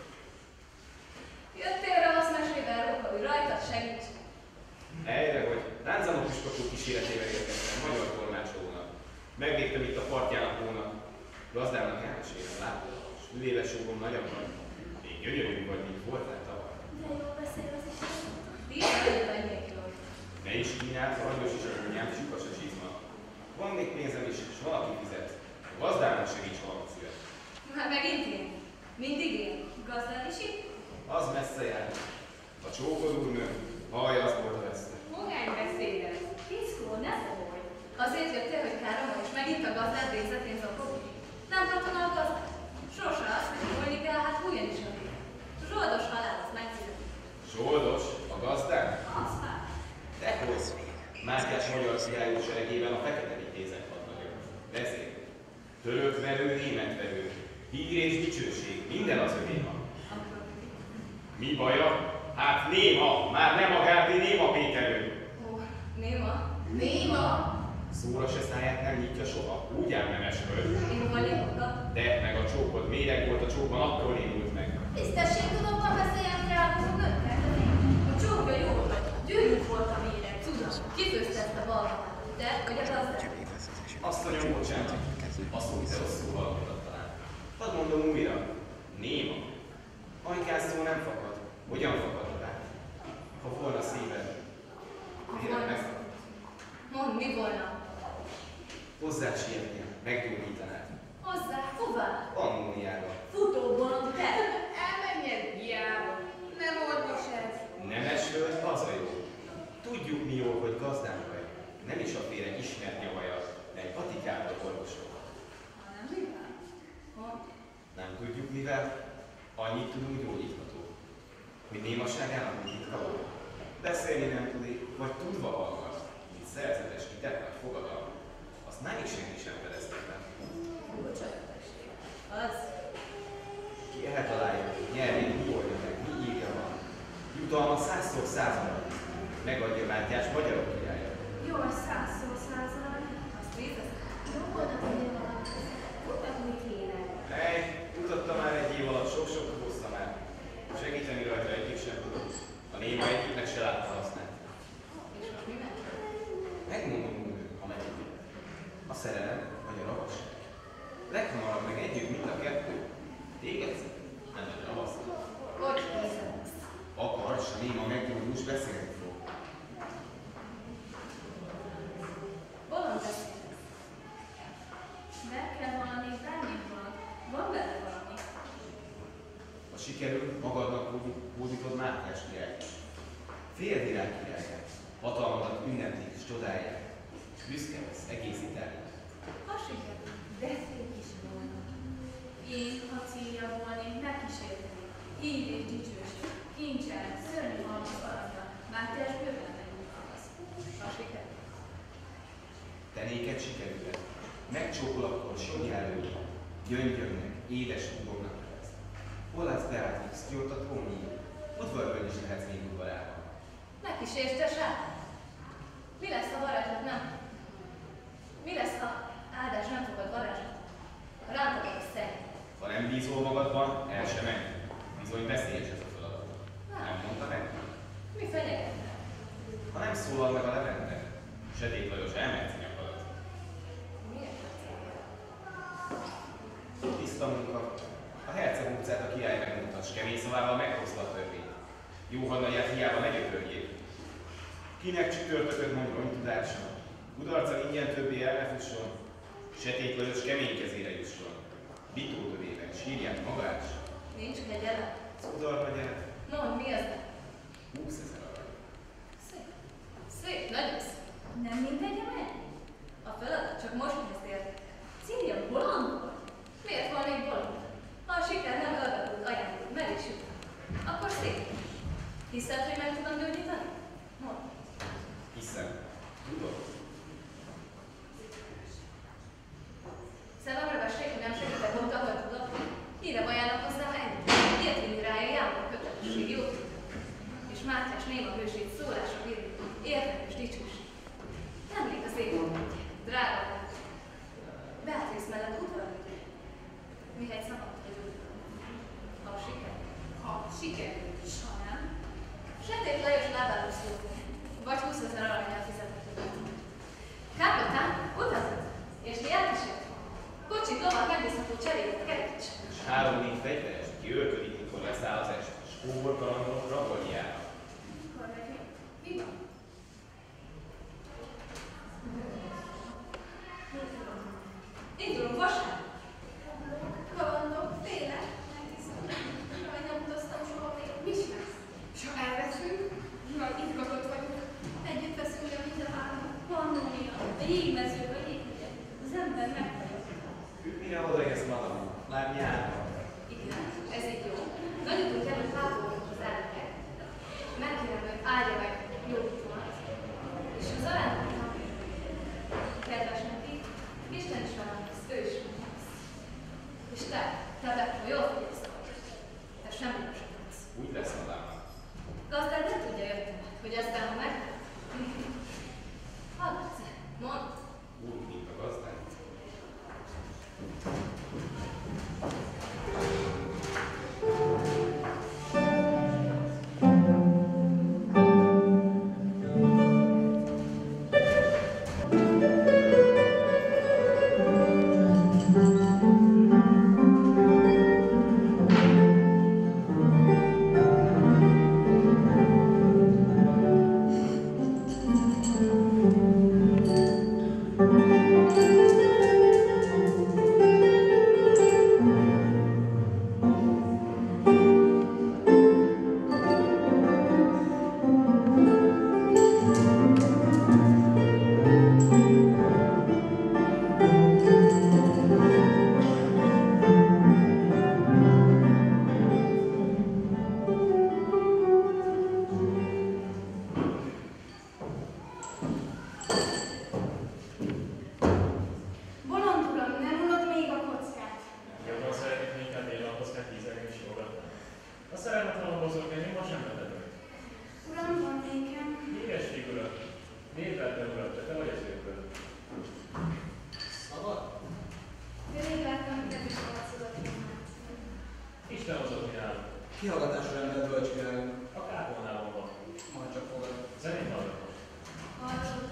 Jöttél ravasz mesével, Róka, hogy rajtad segíts. Helyre, hogy Ránzanó püspökök kíséretével érkeztem magyar tolmácsolónak. Megvégtem itt a partján a hónak. Gazdának elmesélem, látod, és művéles óvom nagyon van. Még gyönyörű vagy, mint voltál tavaly. De jól beszél az Isten. Bízd előtt anyékról. Ne is kínált, a hagyos is a könnyám, csukas a csizma. Van még pénzem is, és valaki fizet. A gazdának segíts, ha szület. Hát megint én. Mindig én. Gazdán is itt? Az messze jár. A csókod úrnő, hallja, az volt a veszte. Magány beszédes. Fiszkó, ne fogolj. Azért jöttél, hogy káromol, és megint a gazdád végzetén zakogni? Nem katona a gazdát? Sorsa azt, hogy múlni kell, hát hújjon is a vége. Zsoldos halál, azt megfizeti. Zsoldos, a gazdán? Az már. Dehogy. Mátyás magyar királyok seregében a fekete vitézek hadnagyok. Ezért. Török verő, német verő. Hír és dicsőség, minden az övé van. Mi baja? Hát néma, már nem a Gárdi, néma Péterő. Ó, néma. Néma! Szóra se száját nem nyitja soha, úgy ám nemes hölgy. Én vagyok oda. De meg a csókod, méreg volt a csókban, akkor indult meg. Tisztességtudatlan beszéljen rákozom nőkkel. A csókja jó volt. Gyűrűt volt a méreg. Tudom, kifőzte ezt a balhamát. Te vagy a gazdát? Azt a nyom, bocsánat. Azt mondta, hogy rosszul hallgatott talán. Hadd mondom újra. Néma. Anykás szó nem fakad. Hogyan fakad rá? Ha volna szíved. Vélem meg. Mondd, mi volna? Hozzád sietnél, meggyógyítanád. Hozzá, hová? Pannóniába. Futóbolond te. amit tudunk, gyógyítható. Hogy némaságának titka volt. Beszélni nem tudik, vagy tudva hallgat, mint szerzetes kitett vagy fogadalma. Azt náig senki sem fedeztetlen. Az. Ki eltalálja, nyelvén mi oldja meg, mi írja van. Jutalma 100-szor 100-al. Megadja Mátyás magyarok királya. Jól 100-szor 100-al. Azt vízesz? Jó volna tudni valamit. Kutatni kéne. Tudottam már egy év alatt, sok-sok hozta már. Segíteni rajta egyik sem tudott. A néma egyiknek se látta hasznát. És most mi megy? Megmondom, ha megyek. A szerelem vagy a ravasság. Leghamarabb meg együtt mind a kettő. Téged nem egy ravasz. Hogy nézed? Akarsz, a néma meggyógyulsz, beszélni fog. Bolond beszélsz. Meg kell valami bármikban. Van benne valami. Ha sikerül, magadnak hódítod Mátyás királyt. Félvilág királyát. Hatalmadat ünneplik és csodálják. Büszke lesz egész Itália. Ha sikerül. De szép is volna. Én, ha célja volnék, megkísérteni. Hív és dicsőség, kincsel, szörnyű halmaz aranyra, Mátyás bőven megnyugtasz. Ha sikerül. Te néked sikerülhet. Megcsókol akkor Sonyjár előtt. Gyöngyömnek, édes húgomnak lesz. Olasz Beatrix, gyort a trónjén. Udvarban is lehetsz még udvarában. Megkísérsz te sátán? Mi lesz, ha varázslat nem? Mi lesz, ha áldás nem fogad varázslat? Ha rántadod a szenny? Ha nem bízol magadban, el sem menj. Bizony veszélyes ez a feladat. Nem mondta meg? Mi fenyegetne? Ha nem szólal meg a Levente, Sötét Lajos elmehetsz nyakadat. Miért nem célja? Tiszta munka. A herceg utcát a király megmutat, s kemény szavával meghozta a törvényt. Jó hadnagyát hiába megötörjék. Kinek csütörtököt mond ronytudása? Kudarca ingyen többé el ne fusson. Sötét Lajos kemény kezére jusson. Bitó tövében sírját magát. Nincs kegyelem? Cudar gyere. No, mi az? 20 000 arany. Szép. Szép, nagyon szép. Nem mindegy a menni? A feladat csak most kezd érdekel. Célja bolond volt? Miért van még bolond? Ha a siker nem adatott ajándék, meg is jut. Akkor szép. Hiszed, hogy meg tudom gyógyítani? Mondd. Hiszem. Tudod? Szememre vessék, hogy nem segítek ott, ahol tudok. Híre ajánlok hozzám ennyi. Ilyet vinni rája Jámbor kötelesség, jó tudod. És Mátyás néma hősét szólása bírni. Érdemes dicsőség. Emlék az ég, drága volt. Beatrice mellett udvarügy. Mihegy szabad, hogy udvar. Ha sikerül. Ha sikerül is, ha nem. Sötét Lajos lábáról szólt. Vagy 20 000 aranyjal fizetett. Kápotán, utazat. És ti elkísért. Kocsit, lovat, megbízható cseréket, kerítés. És 3-4 fegyveres, ki őrködik, mikor leszáll az est, és kóborkalandok rabolni járnak. Mikor megyünk? Mi van? Indulunk vasárnap. Kalandok, félek, megtisztulok. Jaj, nem utaztam soha még. Mi is lesz? És ha elveszünk, nagy izgatott vagyunk. Együtt veszünk le mind a három. Pannónia, a jégmezők, a jéghegyek. Az ember megfagyott. Mire odaérsz magam? Már nyár van. Igen, ez így jó. Nagyotunk előtt háborúk az szeretetlen mozogni, ma sem vetetek. Uram, van nékem. Híresség, uram. Névvel uram, te vagy az őkből. Szabad? De rég láttam, hogy nem is harcolat jönnek. Isten hozott mi nálunk. Kihallgatásra rendelt bölcskirályunk. A kápolnában van. Majd csak fogad. Zenét hallgatom. Hallod?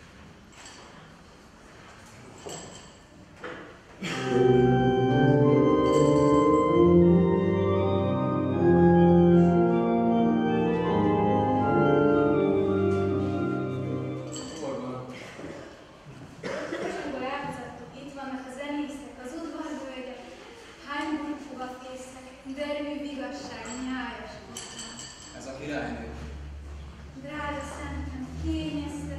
Ez a királynő. Drága szentem, kényeztet.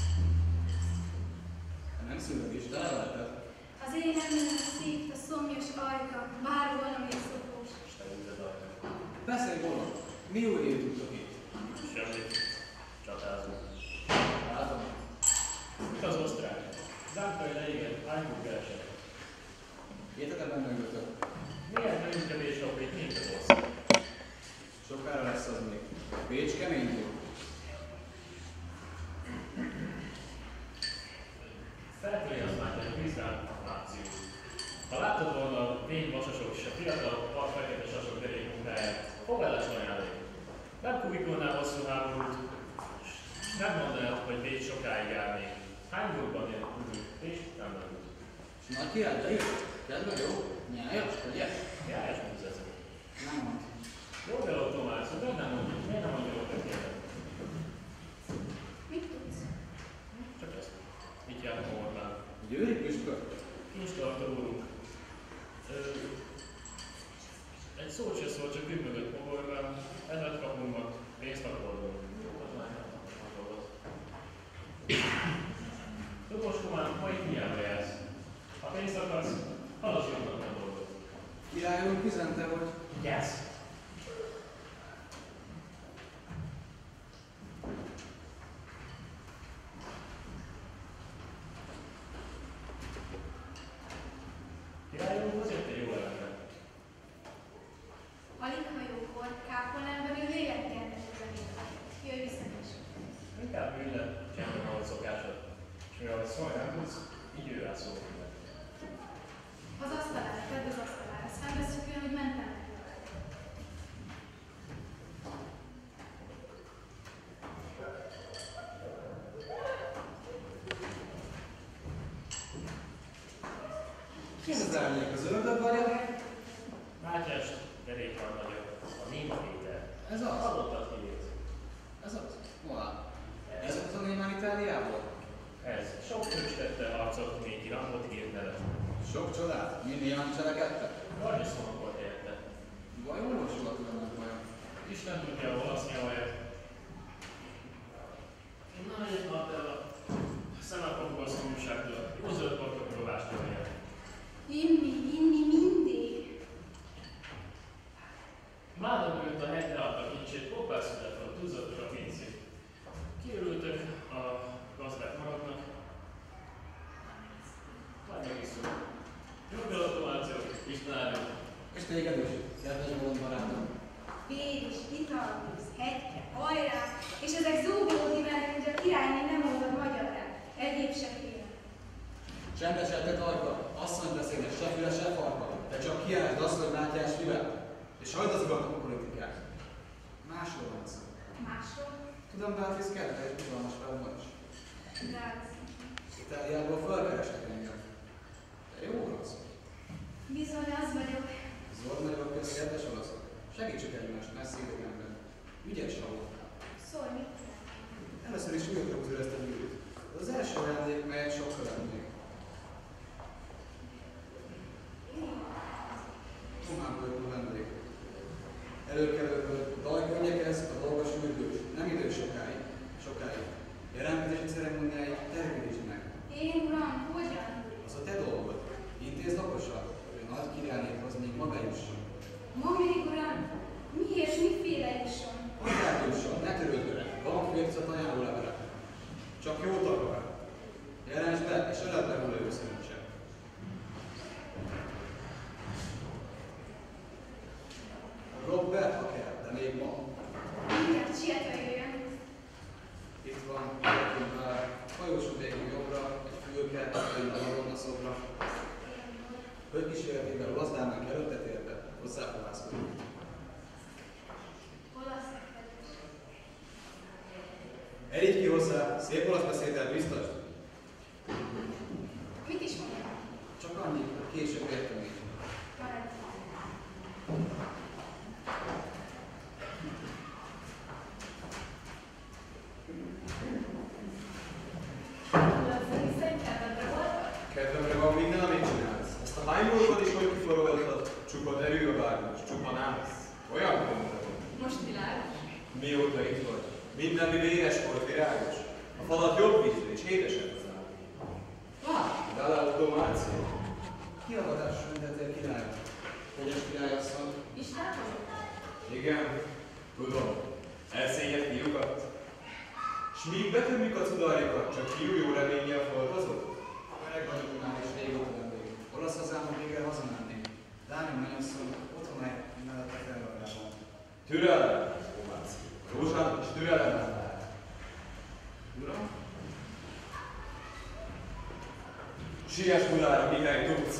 Nem szülök is, de leveletett. Az én emlőnek szívt a szomjas ajka, bár valami szopós. Isten üldöd ajta. Beszélj volna, mi új jutunk itt? Semmit. Csatázunk. Látom. Mit az osztrák? Zámkai leégett, Hányburg esett. Értetem mögöttök. Miért nem inkább és kapít, mint az ország? Sokára lesz az még. Bécs kemény jó. Feltűnni azt látja, hogy Krisztán náció. Ha láttad volna a vény vasasok és a fiatal part-fekete sasok derék munkáját, fogad lesz ajándék. Nem kubikolnál hosszú háborút, és nem mondanád, hogy Bécs sokáig áll még. Hányburgban él Udül, és nem merült. És nagy király, de is? Kedve jó? Nyájas, ugye? Járás, mint az ezek. Nem mond. Jó, de ott Tomás, hogy miért nem mondjuk, miért nem mondjuk a tökéletet? Mit tudsz? Csak ezt. Mit járunk a Orbán? Győri püspök? Kincstartó úrunk. Egy szót se szól, csak ümmögött mogorban, ezret kapunk mag, pénzt akarunk. Jókat már nem dolgot. Tudós Komán, ma itt hiába jársz. Ha pénzt akarsz, hallasz jobbnak a dolgot. Királyunk üzente, hogy Yes! Királyunk, azért te jó ember. Alig hajókor, kápolnában ő lélekkelnek a zenével. Jöjj vissza is. Inkább ülj le, csendben ahogy szokásod. És mivel ahogy szólni nem tudsz, így ő rá szól minden. Az asztalára, tedd az asztalára. Azt felveszünk olyan, hogy mentem neki. ki ez az árnyék, az ördög varja? Mátyás derékkarnagyja, a Néma Péter. Ez az? Hallottad hírét? Ez az? Hol? Ez az a némán Itáliából? Ez. Sok hőstette harcolt négy rangot írt nevet. Sok csodát? Mi némán cselekedtek? Garniszonok volt helyette. Vajon orvos volt ugyanak vajon? Isten tudja, hol azt nyelvaját. Nagyon Martella, szemelkapok az újságtól, jó zöld partok rovást nyelvaját. Inni mindig. Mádon ült a hegyre adta kincsét, kopászületről túlzottak a pincét. Kiörültek a gazdák maradnak. Majd megiszunk. Jobb gratullációk, Isten áldjon. És téged is, kedves bolond barátom. Vér és italvíz, hegyke, hajrá, és ezek zúgolódi mellett, hogy a királyné nem mondod magyarra. Egyéb se félre. Csendesedtek arca, asszony beszédes, se füle, se farka. Te csak kiállsz, azt, hogy Mátyás füle. És hagyd az ugatom a politikát. Másról van szó. Másról? Tudom, Beatrice kedve és bizalmas velem van is. Drága. Itáliából felkerestek engem. De jó orosz vagy. Bizony, az vagyok. Zord nagyobb köz, kedves olaszok. Segítsük egymást, messzi idegenben. Ügyes halott. Szólj, mit csinál? Először is újra húzol ezt a gyűrűt. Ez az első ajándék, melyet sokkal lennék. Tomán bőrű vendég. Előkelőből dajkönnyekez a dolgos ürgős. Nem idő sokáig. Jelentkezési ceremóniáig tervezd meg. Én, uram, hogyan? Az a te dolgod. Intézd okosan, hogy a nagy királynékhoz még maga jusson. Ma még, uram, miért, miféle jusson? Hozzá jusson, ne törőd vele. Van fércet ajánló levele. Csak jót akar. Jelentsd be, és öled be róla őszintse. Robert, ha kell. Erígy ki hozzá, szép olasz beszéddel biztos? Mit is mondjam? Csak annyi, hogy később értem így. Kedvemre van minden, amit csinálsz. Ezt a hányborgod is hogy kiforoltad? Csupa derű a várnos, csupa nász. Olyan mondtad. Most világos? Mióta itt vagy? Minden, mi véres volt, virágos. A falat jobb vízű és édesebb az állam. Dalautomáció. Kiavatásra rendeltél király. Kegyes királyasszony. Isten vagyok? Igen, tudom. Elszényed fiúkat. S míg betömjük a cudarjukat, csak fiú jó reménnyel foltozok? Öreg vagyok már és régóta vendég. Olasz hazámon végre hazamenni. Dányi mennyasszony otthon mellette felvarrában. Türelem, Omáció. Rózsán és türelemmel vár. Uram? Siess Budára, Mihály, tudsz!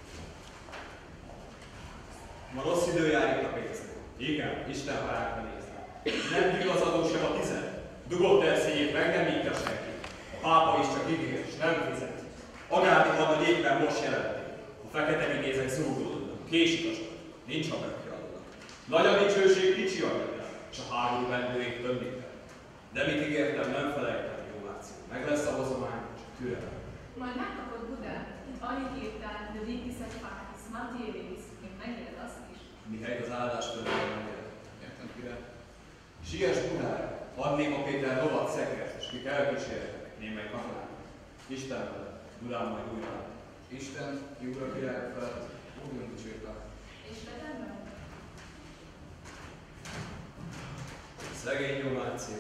Ma rossz idő jár itt a pénznek. Igen, Isten harákra nézve. Nem igazadó sem a tized. Dugott erszélyét meg nem ígta senki. A pápa is csak ígér, és nem fizet. Agádi hadnagy éppen most jelenték. A fekete vitézek szurkolódnak, késik a sor. Nincs habekja adónak. Nagy a dicsőség, kicsi a jöttel, és a háború vendőjét többik fel. De mit ígértem, nem felejtem, Omáció. Meg lesz a hozomány, csak türelem. Majd megkapod Budán, itt annyit írtál, de Vitisek Fákis, Matierévis, még megéled azt is. Mihály az áldás körülbelül megél. Értem, király. Siess Budára, adném a Péter lovat szekert, és kik elkísérhetek némely katonát. Isten veled, Budán majd újra. Isten, Júra király felett, úgyon dicsőtlen. És vedem? Szegény Omáció.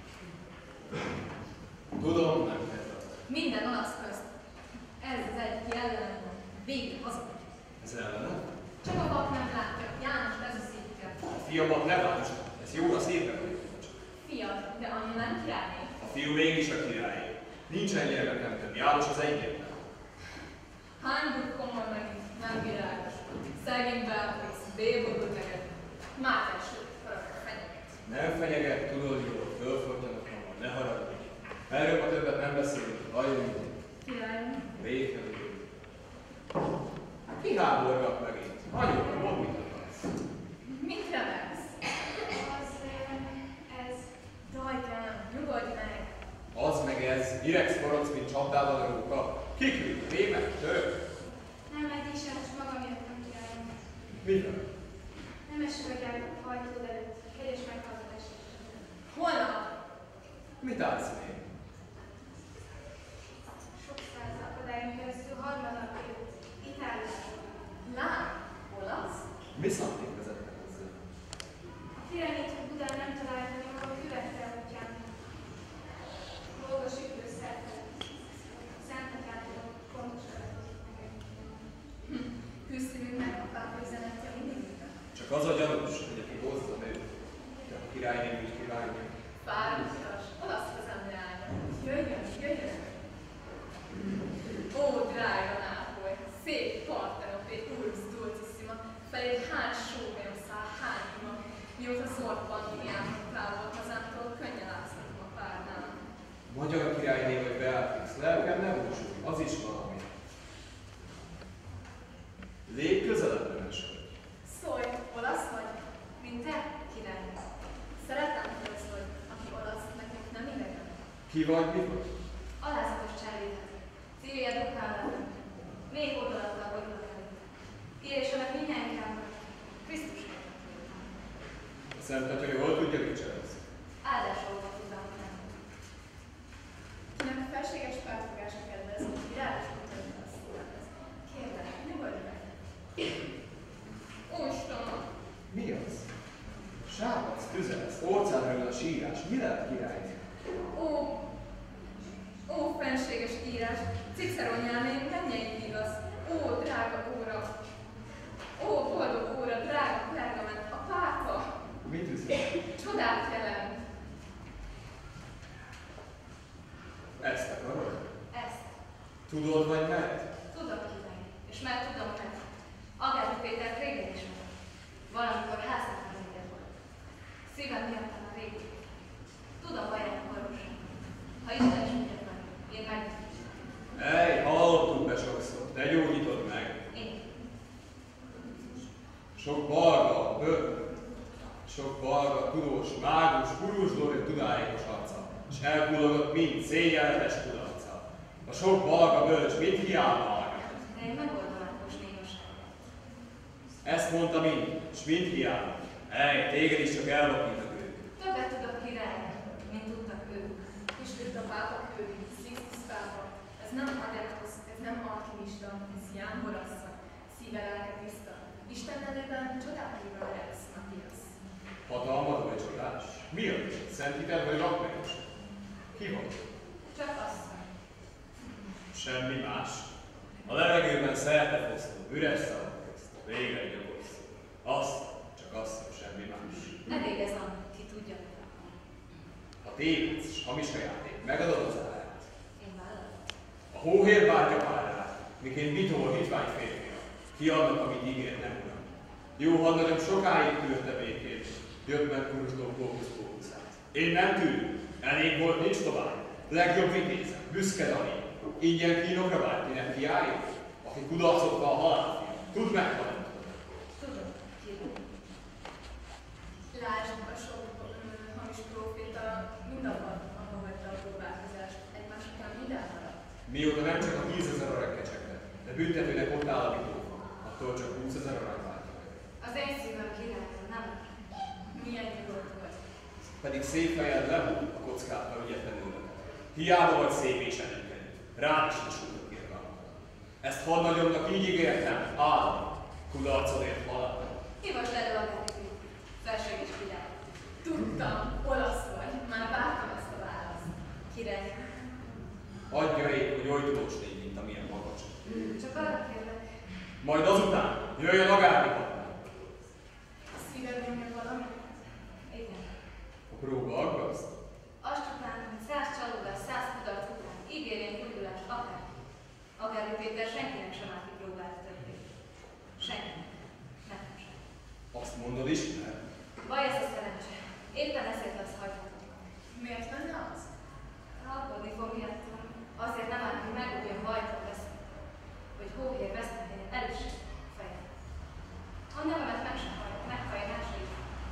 Tudom, nem kedvelt. Minden olasz közt. Ez az egy jellem van. Végre hazudok. Ez ellenem? Csak a vak nem látja. János bezüszítja. A fiamat ne bántsd, ez jóra szépen hogy csak. Fiad, de anyu nem királyné. A fiú mégis a királyé. Nincsen gyermekem több, János az egyetlen. Hányburg komoly megint, nem világos. Szegény Beatrix, bébogult neked. Már első, örökre fenyeget. Nem fenyeget, tudod jól, fölfordjanak hamar, ne haragudj. Erről a többet nem beszélünk, hajlunk. Királyom. Végül. Ki háborgat megint? Anyuka, mondd, mit akarsz? Mit remegsz? Ez... Dajkám, nyugodj meg! Az meg ez, iregsz forogsz, mint csapdában a róka. Kiküld, német, török. Nem egy is, most magam jöttem, királyom. Mifel? Nem esővel hajtód előtt. Kegyes meghallgatás. Holnap! Mit állsz még? Sok száz akadályon keresztül harmadat élt. Itáliában. Lám, olasz? Mi szanték vezetnek hozzá? A királynék Budán nem találta meg, ahol követte útján. Volga sütő szerte. Szentegyától pontos adatot megengedni. Hűszínűt megkapták a üzenetje mindig? Csak az a gyanús, hogy aki hozza őt. De a királyné úgy kívánja. Fáradtas, olasz közemre állja. Jöjjön, jöjjön! Ó, drága Nápoly, szép Partenopé, Urbs Dulcissima, feléd hány sógajom száll, hány ima, mióta Zord Pandiniában távol hazámtól, könnyen átszottam a párnál. Magyar királyné vagy Beatrix, lelkem nem mosul, az is valami. Lépj közelebb, nemesek. Szólj, olasz vagy? Mint te, király. Szeretem, hogy az vagy, aki olasz, nekünk nem idegen. Ki vagy, mi vagy? Alázatos cserélet. Szívje dukálát. Még odaadta a bogyók előtt. Írésenek mindjárt Krisztus. A Szentető hol tudja, mit csinálsz? Áldás olvat tudom nem. Kinek a felséges pártfogása kedvez, virágos mutatni a szívemhez. Kérlek, nyugodj meg! Ó, Istenem! Mi az? Sápasz, tüzelsz, orcán a sírás, mi lehet királyné? Ó, fenséges írás, Ciceron nyelvén mennyei igaz. Ó, drága óra! Ó, boldog óra, drága pergament, a pápa! Mit üzel? Csodát jelent! Ezt akarod? Ezt. Tudod vagy mert? Tudom, király, és már tudom, mert Agádi Péter régen is volt. Valamikor háznak az éget volt. Szívem miattam a régi. Tudom, vajon orvosan. sok balga, tudós, mágus, kuruzslói tudálékos arca, és elkullogott mind szégyenletes kudarca. A sok balga bölcs mit hiába hallgat? De én megoldom Ákos nénosságot. Ezt mondta mind, és mind hiába. Téged is csak ellopítok ők. Többet tud a király, mint tudtak ők. Ismét a pápa kői, Sixtus pápa. Ez nem adeptus, ez nem alkimista, ez Ján Horassza. Szíve lelke tiszta. Isten nevében csodát kíván Rex Matthias. Hatalmad vagy csodás? Mi az? Szent hited vagy rakmegyes? Ki van? Csak asszony. Semmi más. A levegőben szerte fosztó, üres szavak közt, végre gyakorsz. Azt, csak azt, semmi más. Elég ez a, ki tudja, mit akar. Ha tévedsz, s hamis a játék, megadod az árát. Én vállalom. A hóhér bártya párát, miként bitól hitvány férfia, kiadnak, amit ígért, nem uram. Jó hadnagyom sokáig tűrte békét, jött meg kuruzsló kókuszát. Én nem tűrök, elég volt, nincs tovább. Legjobb vitéz, büszke Dani, ingyen kínokra vált, ki nem kiálljon, aki kudarcokkal a halálfia. Tudd meghalni. Tudom, király. Lásd, a sok hamis próféta mindabban abba hagyta a próbálkozást. Egymás után minden maradt. Mióta nem csak a 10 000 arany kecsegte, de büntetőnek ott áll a bitófa, attól csak 20 000 arany váltja meg. Az én szívem királyon, nem? Milyen nyugodt vagy. Pedig szép fejed lehúl a kockáttal ügyetlenül. Hiába vagy szép és előkelő, rád is lesúgok irgalmat. Ezt hadnagyomnak így ígértem, állom, kudarcodért halál. Hívasd elő a Gergőt, felséges király. Tudtam, olasz vagy. Már vártam ezt a választ. Király. Adja rég, hogy oly tudós légy, mint amilyen magas. Csak arra kérlek. Majd azután jöjjön a gárdi hadnál. Szíved nyomja valami? Igen. A próba aggaszt? Az csupán, hogy 100 csalódás, 100 kudarc után ígérjen fordulás akár. Agári Péter senkinek sem áll kipróbált többé. Senkinek. Nekem sem. Azt mondod is, mert Vaj ez a szerencse. Éppen ezért lesz hagyhatatlan. Miért lenne az? Aggódni fog miattam. Azért nem áll, hogy megújjon Vajtól beszél. Hogy hóhér vesztehelyen elüsség fejem. A nevemet meg sem hallja, meghallja másik.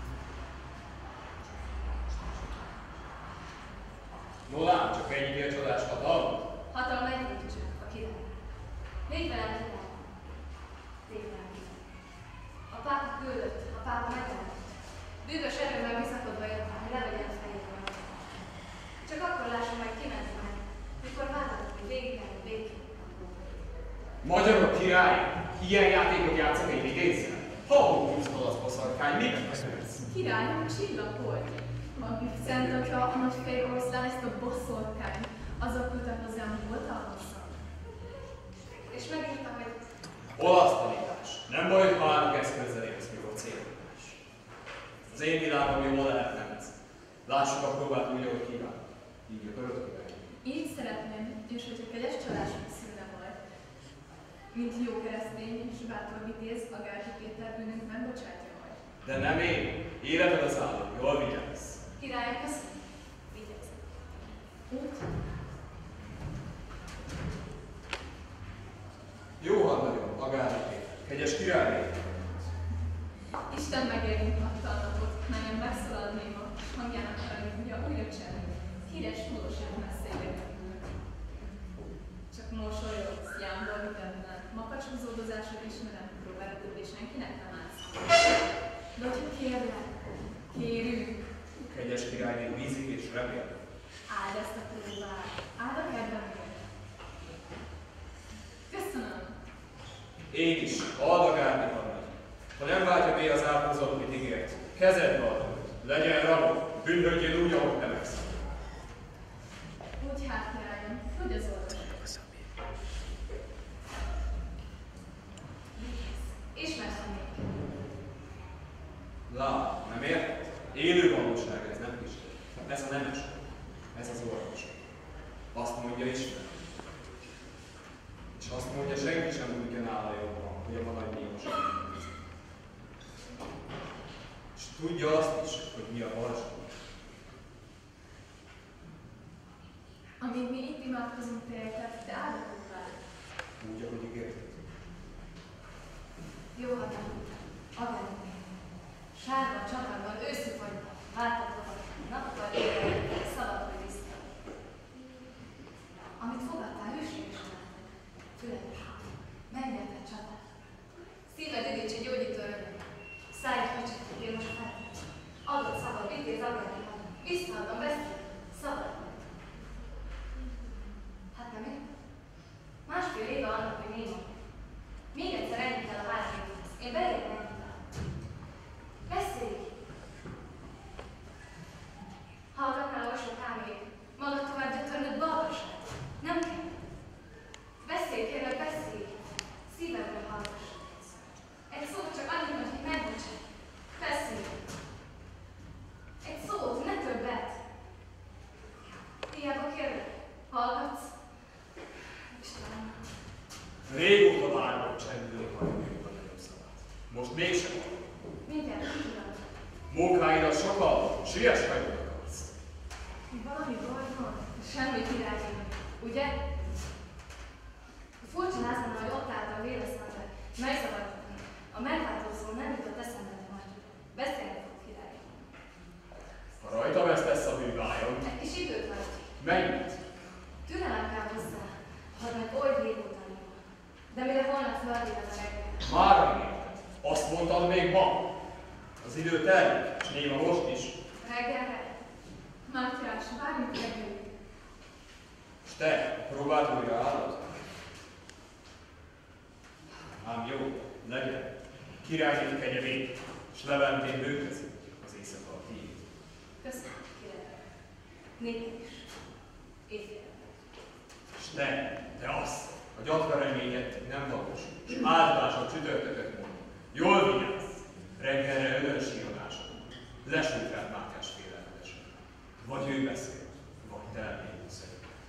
no lám, csak ennyi csodás hatalmat? Hatalma egy nincs csak, a király. Légy velem király. Légy velem király. A pápa küldött, a pápa megjelent. Bűvös erővel visszakodva jött, hogy levegyen fejéről. Csak akkor lássam meg, kiment meg, mikor vállalok, hogy végigjelni békén. Magyarok király, ilyen játékot játszani egy idézzel? Ha húzod az baszarkány, miben beszélsz? Királyom csillapodj! A Szent Atya, a nagy félország, ezt a boszorkány. Azok küldtek hozzám hatalmasan. És megírta, hogy Olasz tanítás. Nem baj, hogy halálok eszközzel érsz, mikor célkodás. Az én világom jól lehet nem ez. Lássuk a próbát úgy, ahogy kíván. Így akarod király. Így szeretném, és hogyha kegyes csalások szülne majd, mint jó keresztény és bátor vitéz, a Gárdi Péter bűnünk megbocsátja majd. De nem én. Életed az állom, jól vigyázz. király, köszönöm. Vigyázz. Úgy, Jó hadnagyom, Agári Péter. Kegyes király. Isten megérint adta a napot, melyen megszólal néma, és hangjának haragudja újra cserélni. Híres módoság messze égetünk. Csak mosolyogsz, jámbor vitedben, makacsúzódozások ismerem, próbára többé senkinek nem állsz. De hogyha kérlek, kérünk, Kegyes király még bízik és remél. áld ezt a próbát, áld a kedvemért. Köszönöm. Én is, Aldagárdi hadnagy. Ha nem váltja bé az átkozott, mit ígért, kezedbe adod, legyen rabok, bűnhődjön úgy, ahogy nevezsz. Úgy hát, királyom, hogy az orvos. Ismersz még. Lá, nem érted? Élő valóság ez, nem kis. Ez a nemes. Ez az orvos. Azt mondja Isten. És azt mondja, senki sem tudja nála jobban, hogy a nagy némosság. És tudja azt is, hogy mi a valóság. Amíg mi itt imádkozunk tértet, de áldott vár. Úgy, ahogy ígérted. Jó hatalmat. Agári Péter. Sárga csapatban őszi fagyban, váltatokat, napokat érve, szabad, hogy vissza. Amit fogadtál, hűségesen látod, fületes, megnyerted csatát. Szíved üdíts egy gyógyító öröm, szájt kicsit, most fel. Adott szabad, vitéz agráriban, visszaadom, beszél, szabad. Hát nem én? Másfél éve annak, hogy néma. Még egyszer ennyi kell a 3 évhez. Én beérem ennyit el. Beszélj! Hallgatnál olvasó kámét, magad tovább gyötörnöd balgaság. Nem kell. Beszélj, kérlek, beszélj. Szívemről hallgass. Egy szót csak annyit, hogy megbocsánj. Beszélj. Egy szót, ne többet. Hiába kérlek. Hallgatsz? Istenem. Régóta várom, hogy csendülni halljuk a nagyobb szavát. Most mégsem hallom. Mindjárt tudom. Munkáidat sokkal, siess meg oda akarsz. Valami baj van. Semmi királynéni. Ugye? Furcsa lázana, hogy ott álltam véleszembe. Megszabadulni. A megváltozó nem jutott eszembe majd. Beszélni fog király. Ha rajtam ezt lesz a bűvájon. Egy kis időt vagy. Mennyit? Türelem kell hozzá. Hadd meg oly régóta jó. De mire holnap földélet a reggel. Már megérted. Azt mondtad még ma. Az idő telik, és néma most is. Reggelre? Mátyás, várjunk reggelig. És te, próbáld újra állod? Ám jó, legyen. Királynét kegyevét, és Leventén bőkezik az éjszaka a tiéd. Köszönöm, király. Néked is. Éjfélre. És te azt, a gyatra reményed nem valósul, és áldáson csütörtököt mond. Jól vigyázz! Reggelre önös híradásod. Lesült rád Mátyás félelmetesen. Vagy ő beszél, vagy te elmélyülsz.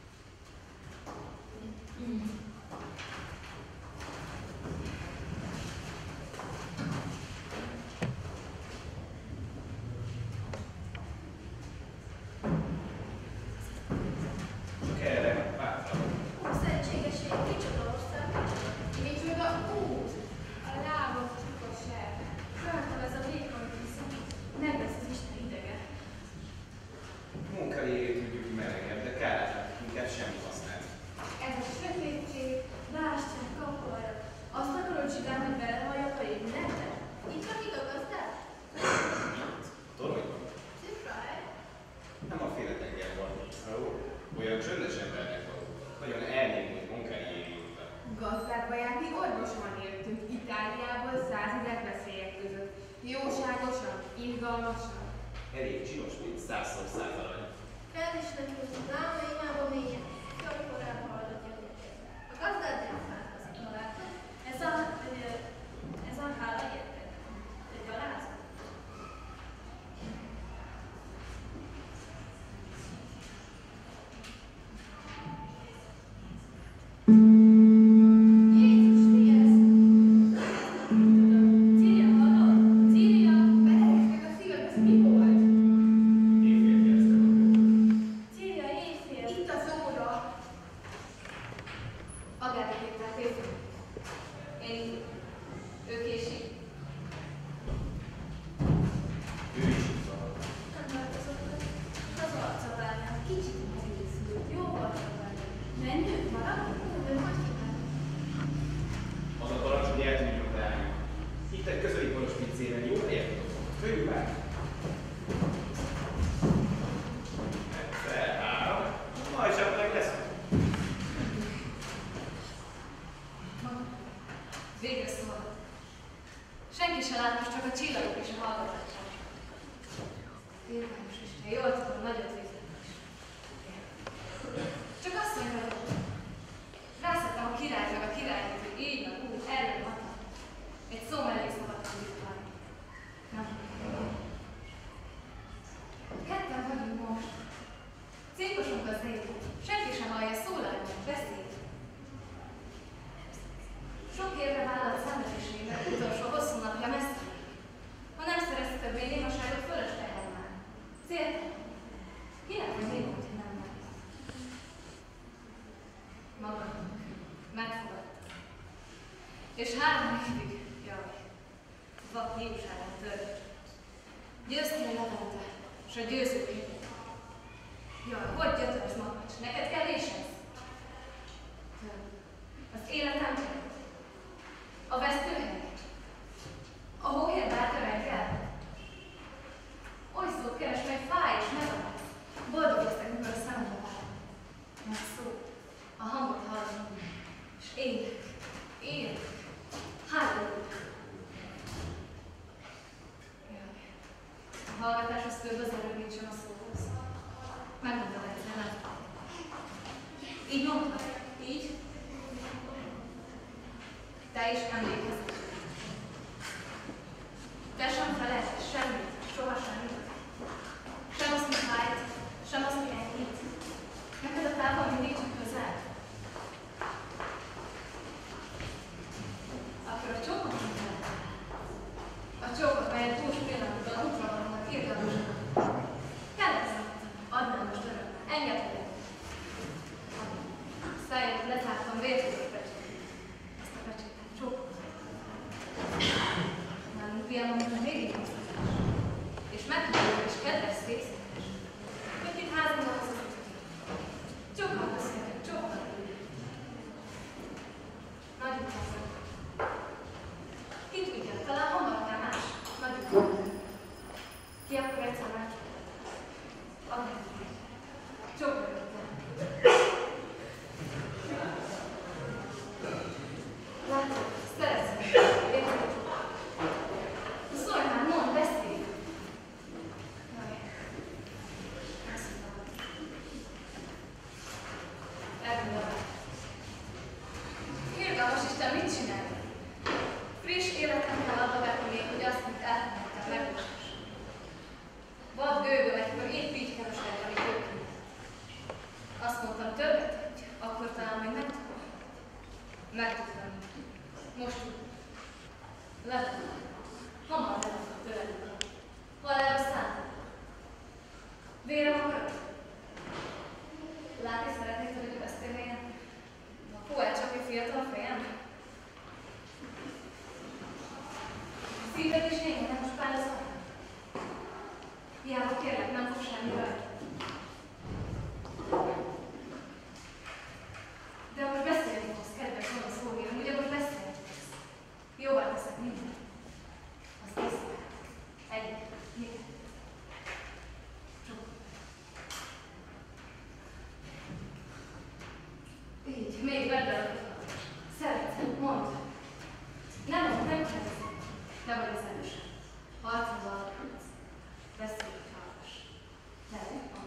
Csak erre vártam. Szentségeség, micsoda ország, Micsoda út! A lábad csukosság. Rajtam ez a vékony viszont. Nem lesz az Isten idege. Munka végét tudjuk melegebb, de kelletlen, inkább semmit használni. Ez a sötétség, lássák, kaparja. Azt akarod csinálni, hogy belehalljak a jégületbe? itt csak idogaztál? Itt? Toronyban? Cifráj? Nem a félretenger van. Olyan csöndes embernek van. Nagyon elnémult munkai égőbe. Gazdátba járni orvosan értünk Itáliából 100 000 veszélyek között. Jóságosan, izgalmasan. Elég csinos, mint 100-szor 100 arany. El is nekünk, lámaimába mélyen, jól korábban hallgatja őket. A gazdád elfárkozik, ha látod? Ez a hála érted? Egy alázat? Jézus, mi ez? Cília, hallod? Cília! Belegd meg a szíved, ez mi volt? Éjfél kezdtem a Cília, éjfél! Itt az óra. Agádi és a győző képet. Jaj, hogy gyötörsz, makacs? Neked kevés ez? Az életem kell. A vesztőhely. A hóhér bátörengel. Oly szót keres, mely fáj és megaláz. Boldog leszek, mikor a szemembe vár. Mert szó, a hangot hallom, és élek. Halleluja. A hallgatáshoz több az rövidítsen a szóhoz. Megmondtad egyszer, nem? Így mondtad? Így? Te is emlékezel. Te sem felejtesz semmit, soha semmit. Sem azt, mi fájt, sem azt, mi ennyit. Neked a távol mindig csak közel. Akkor a csókot mondtál. A csókot, melyet túls pillanatban útvalónak irgalmasan. Kellett, adnám most örömmel, engedhetek. Száját letártam vértőző pecsétet. Ezt a pecsétet csókot. Nálunk Viamon végig hoztatás. És megható és kedves részletes. Hogy itt házban az az csókkal beszéltek, csókkal. Nagyon házban. Ki tudja, talán hamarnál más. Nagyon házban. Ki akkor egyszer megcsókkal? Akár. Csókkal jöttem. Látod, szeretsz. Érted? Szólj már, mondd, beszélj! Jaj. Azt mondom. Elmondom. Irgalmas Isten, mit csinál? Friss életem kell adogatni még, hogy azt, amit eltemettem, megmutass. Vad gőgöm, egykor épp így kereskedtem, hogy ők. Azt mondtam, többet, hogy akkor talán még megtudom. Megtudtam. Most tudom. Levetem. Hamar levetem tőled. Halálra szálltam. Vérem akarod? Látni szeretnéd, hogy a vesztőhelyen? A poál csak egy fiatal fejem? Szíved is néha nem spálozol? Hiába kérlek, nem fog semmi rajta. De most beszélni fogsz, kedves gonosz hóhírom, ugye most beszélni fogsz. Jóvá teszek mindent. Azt észre. Egyet. Mit? Csuk. Így, még vedd el. Szeretsz, mondd. Nem mondd, nem kérdezem. Te vagy az erősen. Harcban alkalmaz. Beszélj, hogy hallgass. Gyere, mondd.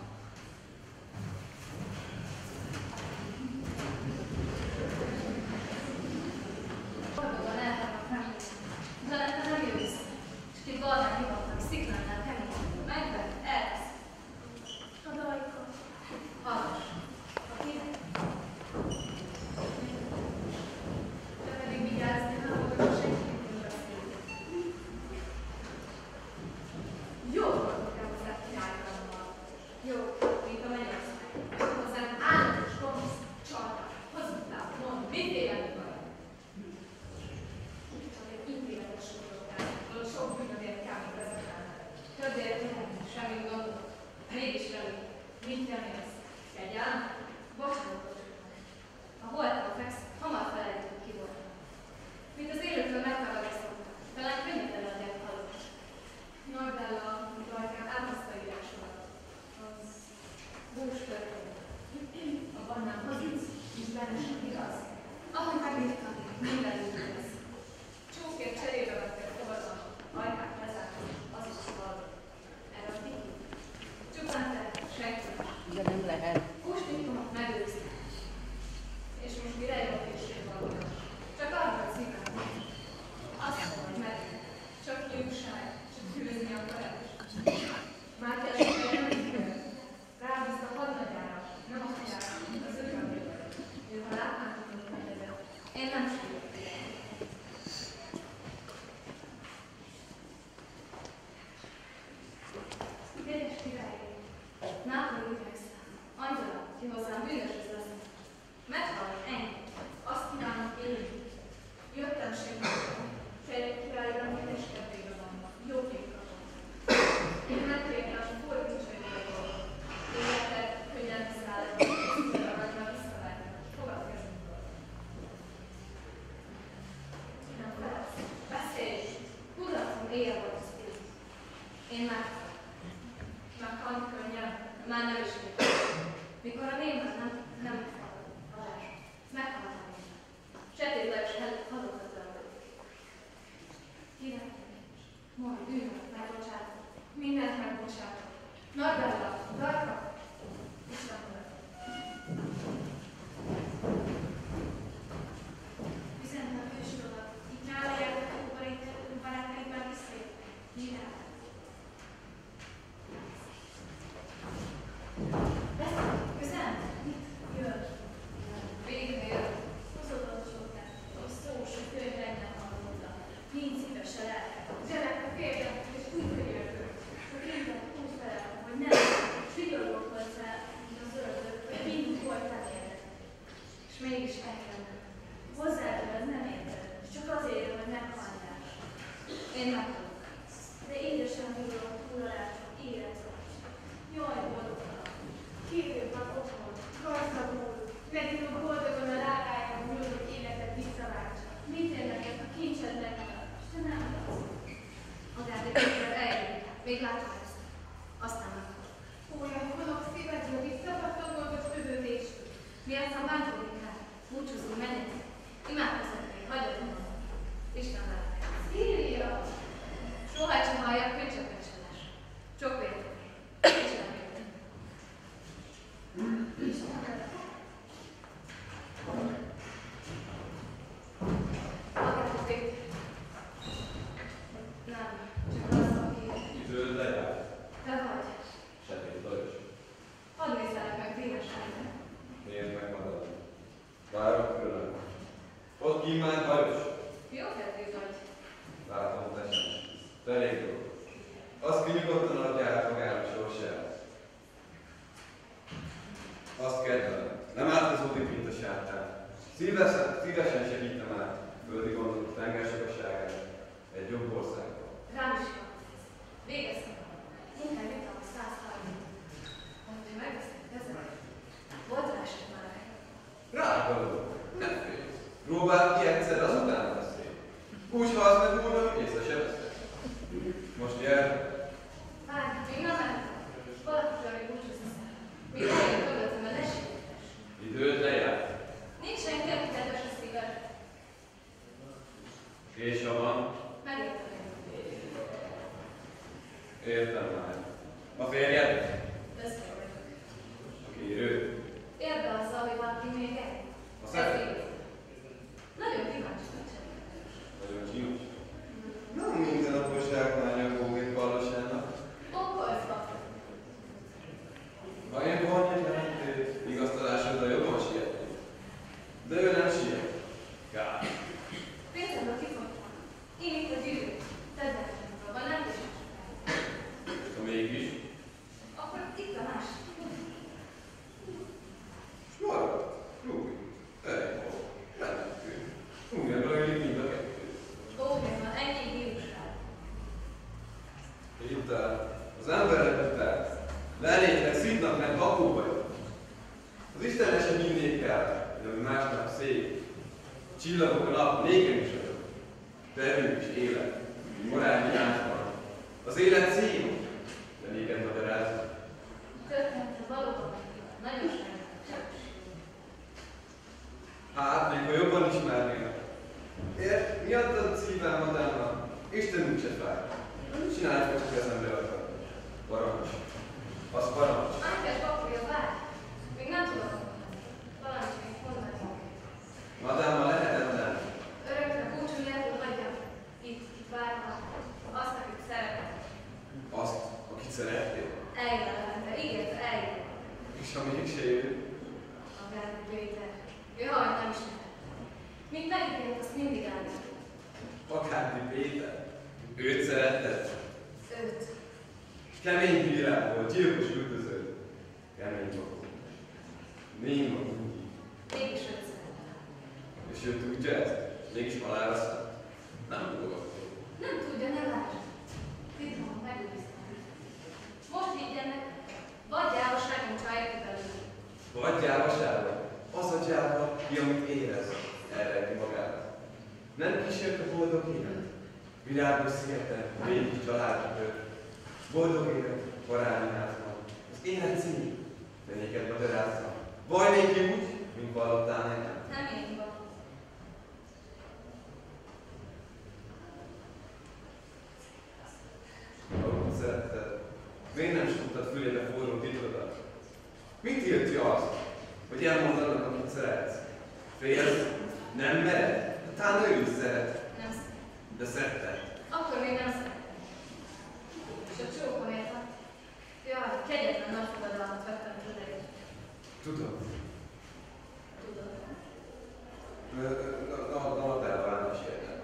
Boldogan elhárnak nem hiszem. De te nem jössz. És ki balnál hivatnak, sziklánál kemény. Megvett, elvesz. A dajka. Hallgass. A kinek? Te pedig vigyázz, hogy senki nem beszélj. Jó voltok el hozzá királyommal. Jó, mint a Magyarország. Hozzám állandós, gonosz, csalás, hazudtál, mondd, mit élek vagy? Csak egy ítéletes soroltál, ahol sok bűnödért kell még vezetnálnál. Többért lehet, semmit gondolok. Mégis remény. Mit remélsz? Egyáltalán? Bocsánat, a holtban fekszem, hamar felejtünk ki voltam. Mint az élőkről megtagadni szoktam, talán könnyebben adják halott. Nordella, rajtán áthozta írásokat. Az bús történet. Abban nem hazudsz, és benne sem igaz. Ahogy megírtam, minden úgy lesz. Csókért cserébe vettél fogadalmat, ajkát lezártam, az is hallott. Erre a tiki. Csupán te, sejtős. De nem lehet. Kóstolatomat megőriztem. És most mire jobb és valójában? Csak arra a szívem, Már nem is értem. Mikor a német nem halás, meghaltam én. Sötétleg is halottat öltött. Kinek? Majd bűnök, megbocsátok. Mindent megbocsátok. Nagybella, Darka, Isten urat. Üzentem a hősrovat. Itt nála jártak a barátaid már visszajött. Mire? Üzen? Mit? Jön. Végre jön. Hozodolcsoltál. A szós, a könyv nem hallottam. Nincs szívesen el. Gyerek a férjem, és úgy könyörgök. A kézet úgy feleltem, hogy nem. És vigyorgok hozzá, mint az ördög, hogy mindig voltál érted. És mégis elkezdem. Hozzáadom, ez nem érted. És csak azért, hogy meghalljál. Én meghalok. De édesen vigyorgok túl alá, csak élet vagy. Jaj, boldogtalan. 2 év van otthon, gazdagul, meddig a boldogan a lábáján boldog életet visszaváltsa. Mit ér neked, a kincsed megmarad, és te nem tudsz. Magát egyszer eljön. Még látom ezt. Aztán meghalok. Olyan halok szívedről visszapadt a boldog üdötés. Miért a bántódik el? Búcsúzni menjek. Imádkozok még, hagyjad magam. Isten veled. Szíria! Soha sem halljak könycsöpecseles. Sok vértől. Isten vértől. Isten veled. Magát vértől. Nem, csak az, aki... Időd lejárt. Te vagy. Sötét Lajos. Hadd nézzelek meg tényesen. Nézd meg magad. Várok külön. Ott kint már Lajos. Jó kedvű vagy. Látom, te sem. Te elég dolgos. Azt ki nyugodtan adjál magának sorsát. Azt kedvelem. Nem átkozódik, mint a sátán. Szívesen segítem át földi gondok tengersokaságát egy jobb országban. Rám is van. Végeztem. Minden vitam 130. Ahogy megveszem kezemet. Volt rá eset már. Rágalom. Nem félsz. Próbáld ki egyszer, azután lesz szép. Úgy halsz meg úrnak, észre se veszed. Most gyere. Várj, még nem mentem. Valakitől még búcsúzni szám. Még eljön körülöttem, mert lesértes. Időd lejárt. Nincs senki, aki kedves a szíved. És ha van, Megértem én. értem már. A férjed? Beszél vagyok. Aki ő. Érde azzal, hogy valaki még egy. A szem? Nagyon kíváncsi vagy sem. Nagyon csinos. Nem minden napos zsákmány a gógép valósának. Okolszak. Ha én van egy jelentő, vigasztalásodra jobban sietni. De ő nem siet. Kár. Pénzemből kifogtam. Én itt a gyűrű. Területemről van, nem is. És ha mégis, Akkor itt a másik. s marad. Rúgj. Elég volt. Rendkül. Ugyan rajlik mind a kettő. Gógében ennyi gyűrűság. Itt az emberek után. Lelétnek, szívnak, mert kapó vagyok. Az Istenre sem hinnék el, hogy ami másnap szép. Csillagok a nap, nékem is vagyok. Tervünk is élet, morál nyilásban. Az élet szép, de néked magyarázom. Történetre valóban nagyon sajnálatos. Hát, még ha jobban ismernének. Ért, miattad szívem madámnak, Isten úgyse fáj. Csinálj meg, csak eszembe akar. Parancs. Az parancs. Ánkás papírja vár. Még nem tudom. Valamit még hozzá. Madámmal lehetetlen. Örökre búcsú nélkül hagyjam. Itt várva. Azt, akit szeretem. Azt, akit szerettél. Eljön Levente, ígérte, eljön. És ha mégse jön, A Verdi Péter. Ő hajt nem ismer. Mint megígért, azt mindig állít. akármi Péter. Őt szeretted? Őt. Kemény bírák volt, gyilkos üldöző. Kemény magunk. Néma úgy. Mégis őt szeretem. És ő tudja ezt? Mégis halálra szállt. Nem dolgok. Nem tudja, ne várj. Titkon, megőriztem. Most higgyenek, vagy gyávaságunk csalja ki belőle. Vagy gyávasága. Az a gyáva, ki, amit érez, elrejti magára. Nem kísért a boldog élet? Virágos szigeten, végig családra tört. Boldog élet, parányi házban. Az élet cím. Fenéket magyarázza. Vaj néki úgy, mint vallottál nekem. Nem én vagyok. Ahogy szeretted, miért nem tudtad fülébe forró titodat? Mit tiltja az, hogy elmondod annak, akit szeretsz? Félsz? Nem mered? Talán ő is szeret. Nem szeretem. De szeretted. Akkor még nem szeretem. És a csókomért hát, jaj, kegyetlen nagy fogadalmat vettem tőle. Tudom. Tudod. Add el a vándorséget.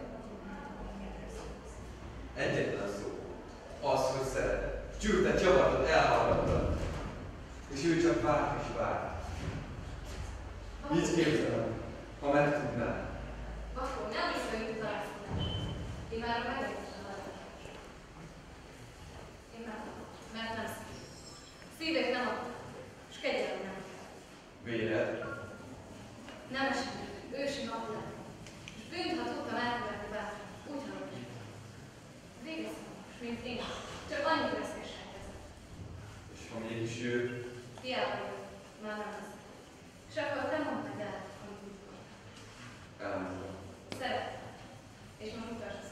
Egyetlen szó. Az, hogy szereted. Csültet, csavartad, elhallgattad. És ő csak vár és vár. Így képzelem, ha megtudnál. Akkor nem is vagyunk találkozás. Én már megértem a találkozást. Én már, mert nem szív. Szívét nem adtam, és kegyelem nem adtam. Véred? Nem esik, ősi nap lett. És bűnt, ha tudtam elkövetni bármit, úgy hallottam. Végeztem most, mint én. Csak annyi veszélyesen kezdett. És ha mégis ő... Hiába jött, már nem lesz. És akkor te mondd meg el, amit úgy van. Elmondom. Szeretem. És ma mutasd.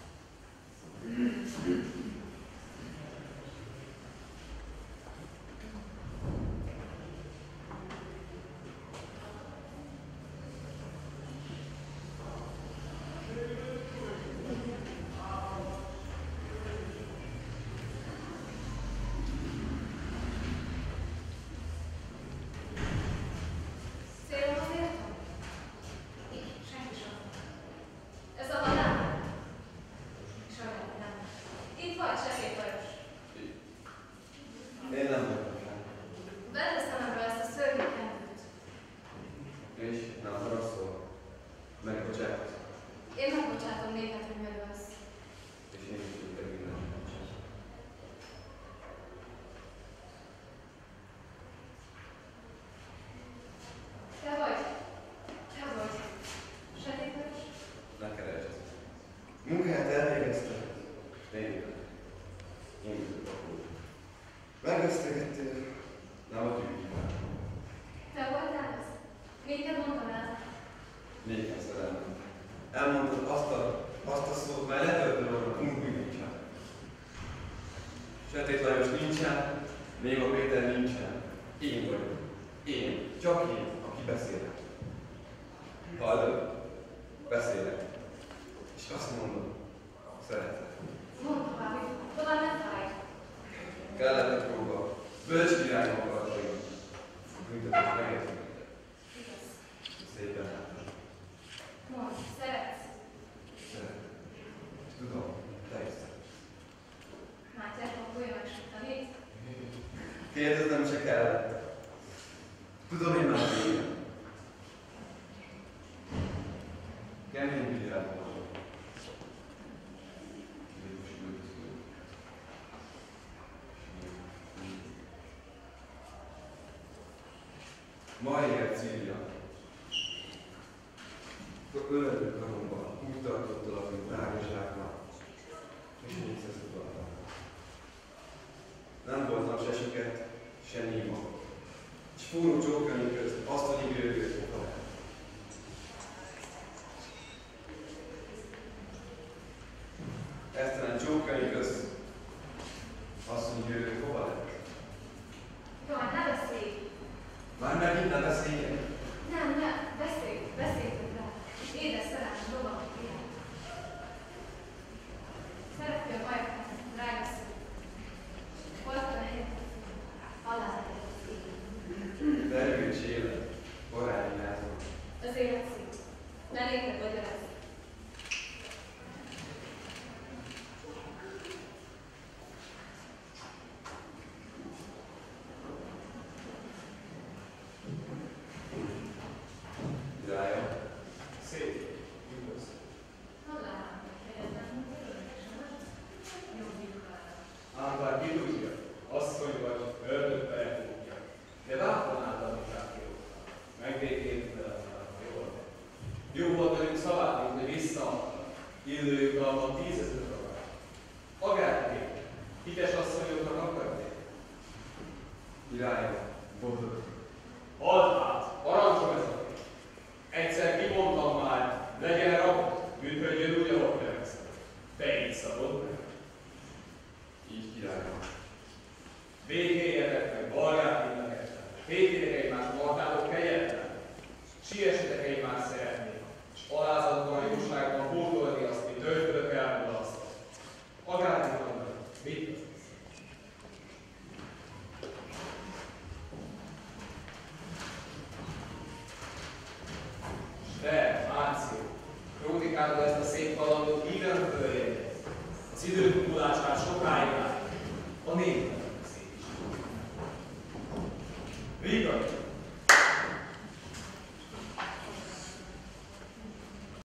Célom az értem? Senki sem. Ez a halál. Sajnálom, nem. Itt vagy, Sepét Lajos. Én nem vagyok rá. Vedd a szememről ezt a szörnyű kendőt. És nem haragszol. Megbocsátasz. Én megbocsátom néked, hogy megölsz. És én is tudok mindent. Te vagy. Te vagy. Sepét Lajos. Ne keresd. Munkáját elvégezted. Én tudok úgy. Megvesztegettél. Nem a tűkjében. Te voltál az? Minket mondtam el. Még egyszer elmondom. Elmondtad azt a szót, mert letöltöd volna, úgy nincsen. Sötét Lajos nincsen, még a Péter nincsen. Én vagyok. Én. Csak én, aki beszélek. Hallod? Beszélek. És azt mondom, szeretlek. Mondd tovább ne fáj. Kellett a próba. Bölcs királyom akarataim. Büntetés megértem. Igaz. Szépen láttam. Mondd, szeretsz. Szeretem. És tudom, te is szeretsz. Mátyás, akkor jön meg sok tanít. Kérdeznem se kellett. Tudom, én már végem. Kemény ügyelem voltam. Jézus üldöző. Ma ér Cília. Öledő karomban úgy tartottalak, mint rágazsáknak, és így szeszudaltam. Nem voltam se süket, se néma. És forró csókani közt asszonyi gőgőt fogtam el. Esztelen csókani közt asszonyi gőgőt hova lett? Jaj, ne beszélj! Már megint ne beszéljek. Nem, beszéltünk rá. Édes szerelmes dolgok ilyen. Szerettél a majkát, drága szó. Voltam egy halálát. Vergőcs élet, barányi lázom. Királyom, boldog. Halld hát, parancsom ez a kép. Egyszer kimondtam már, legyen rabot, működjön úgy, ahogy növekszel. Te így szabod meg. Így, királyom. Végéljetek meg, balgák mindenketten. Tétjétek egymást, martátok kegyetlen. Siessetek egymást szeretni, és alázatban, jóságban pótolni azt, mint töltődök el azt. Akármit mondanak, mit tesz? Te, Márció, krónikádod ezt a szép kalandot minden följegyez. Az idők múlását sokáig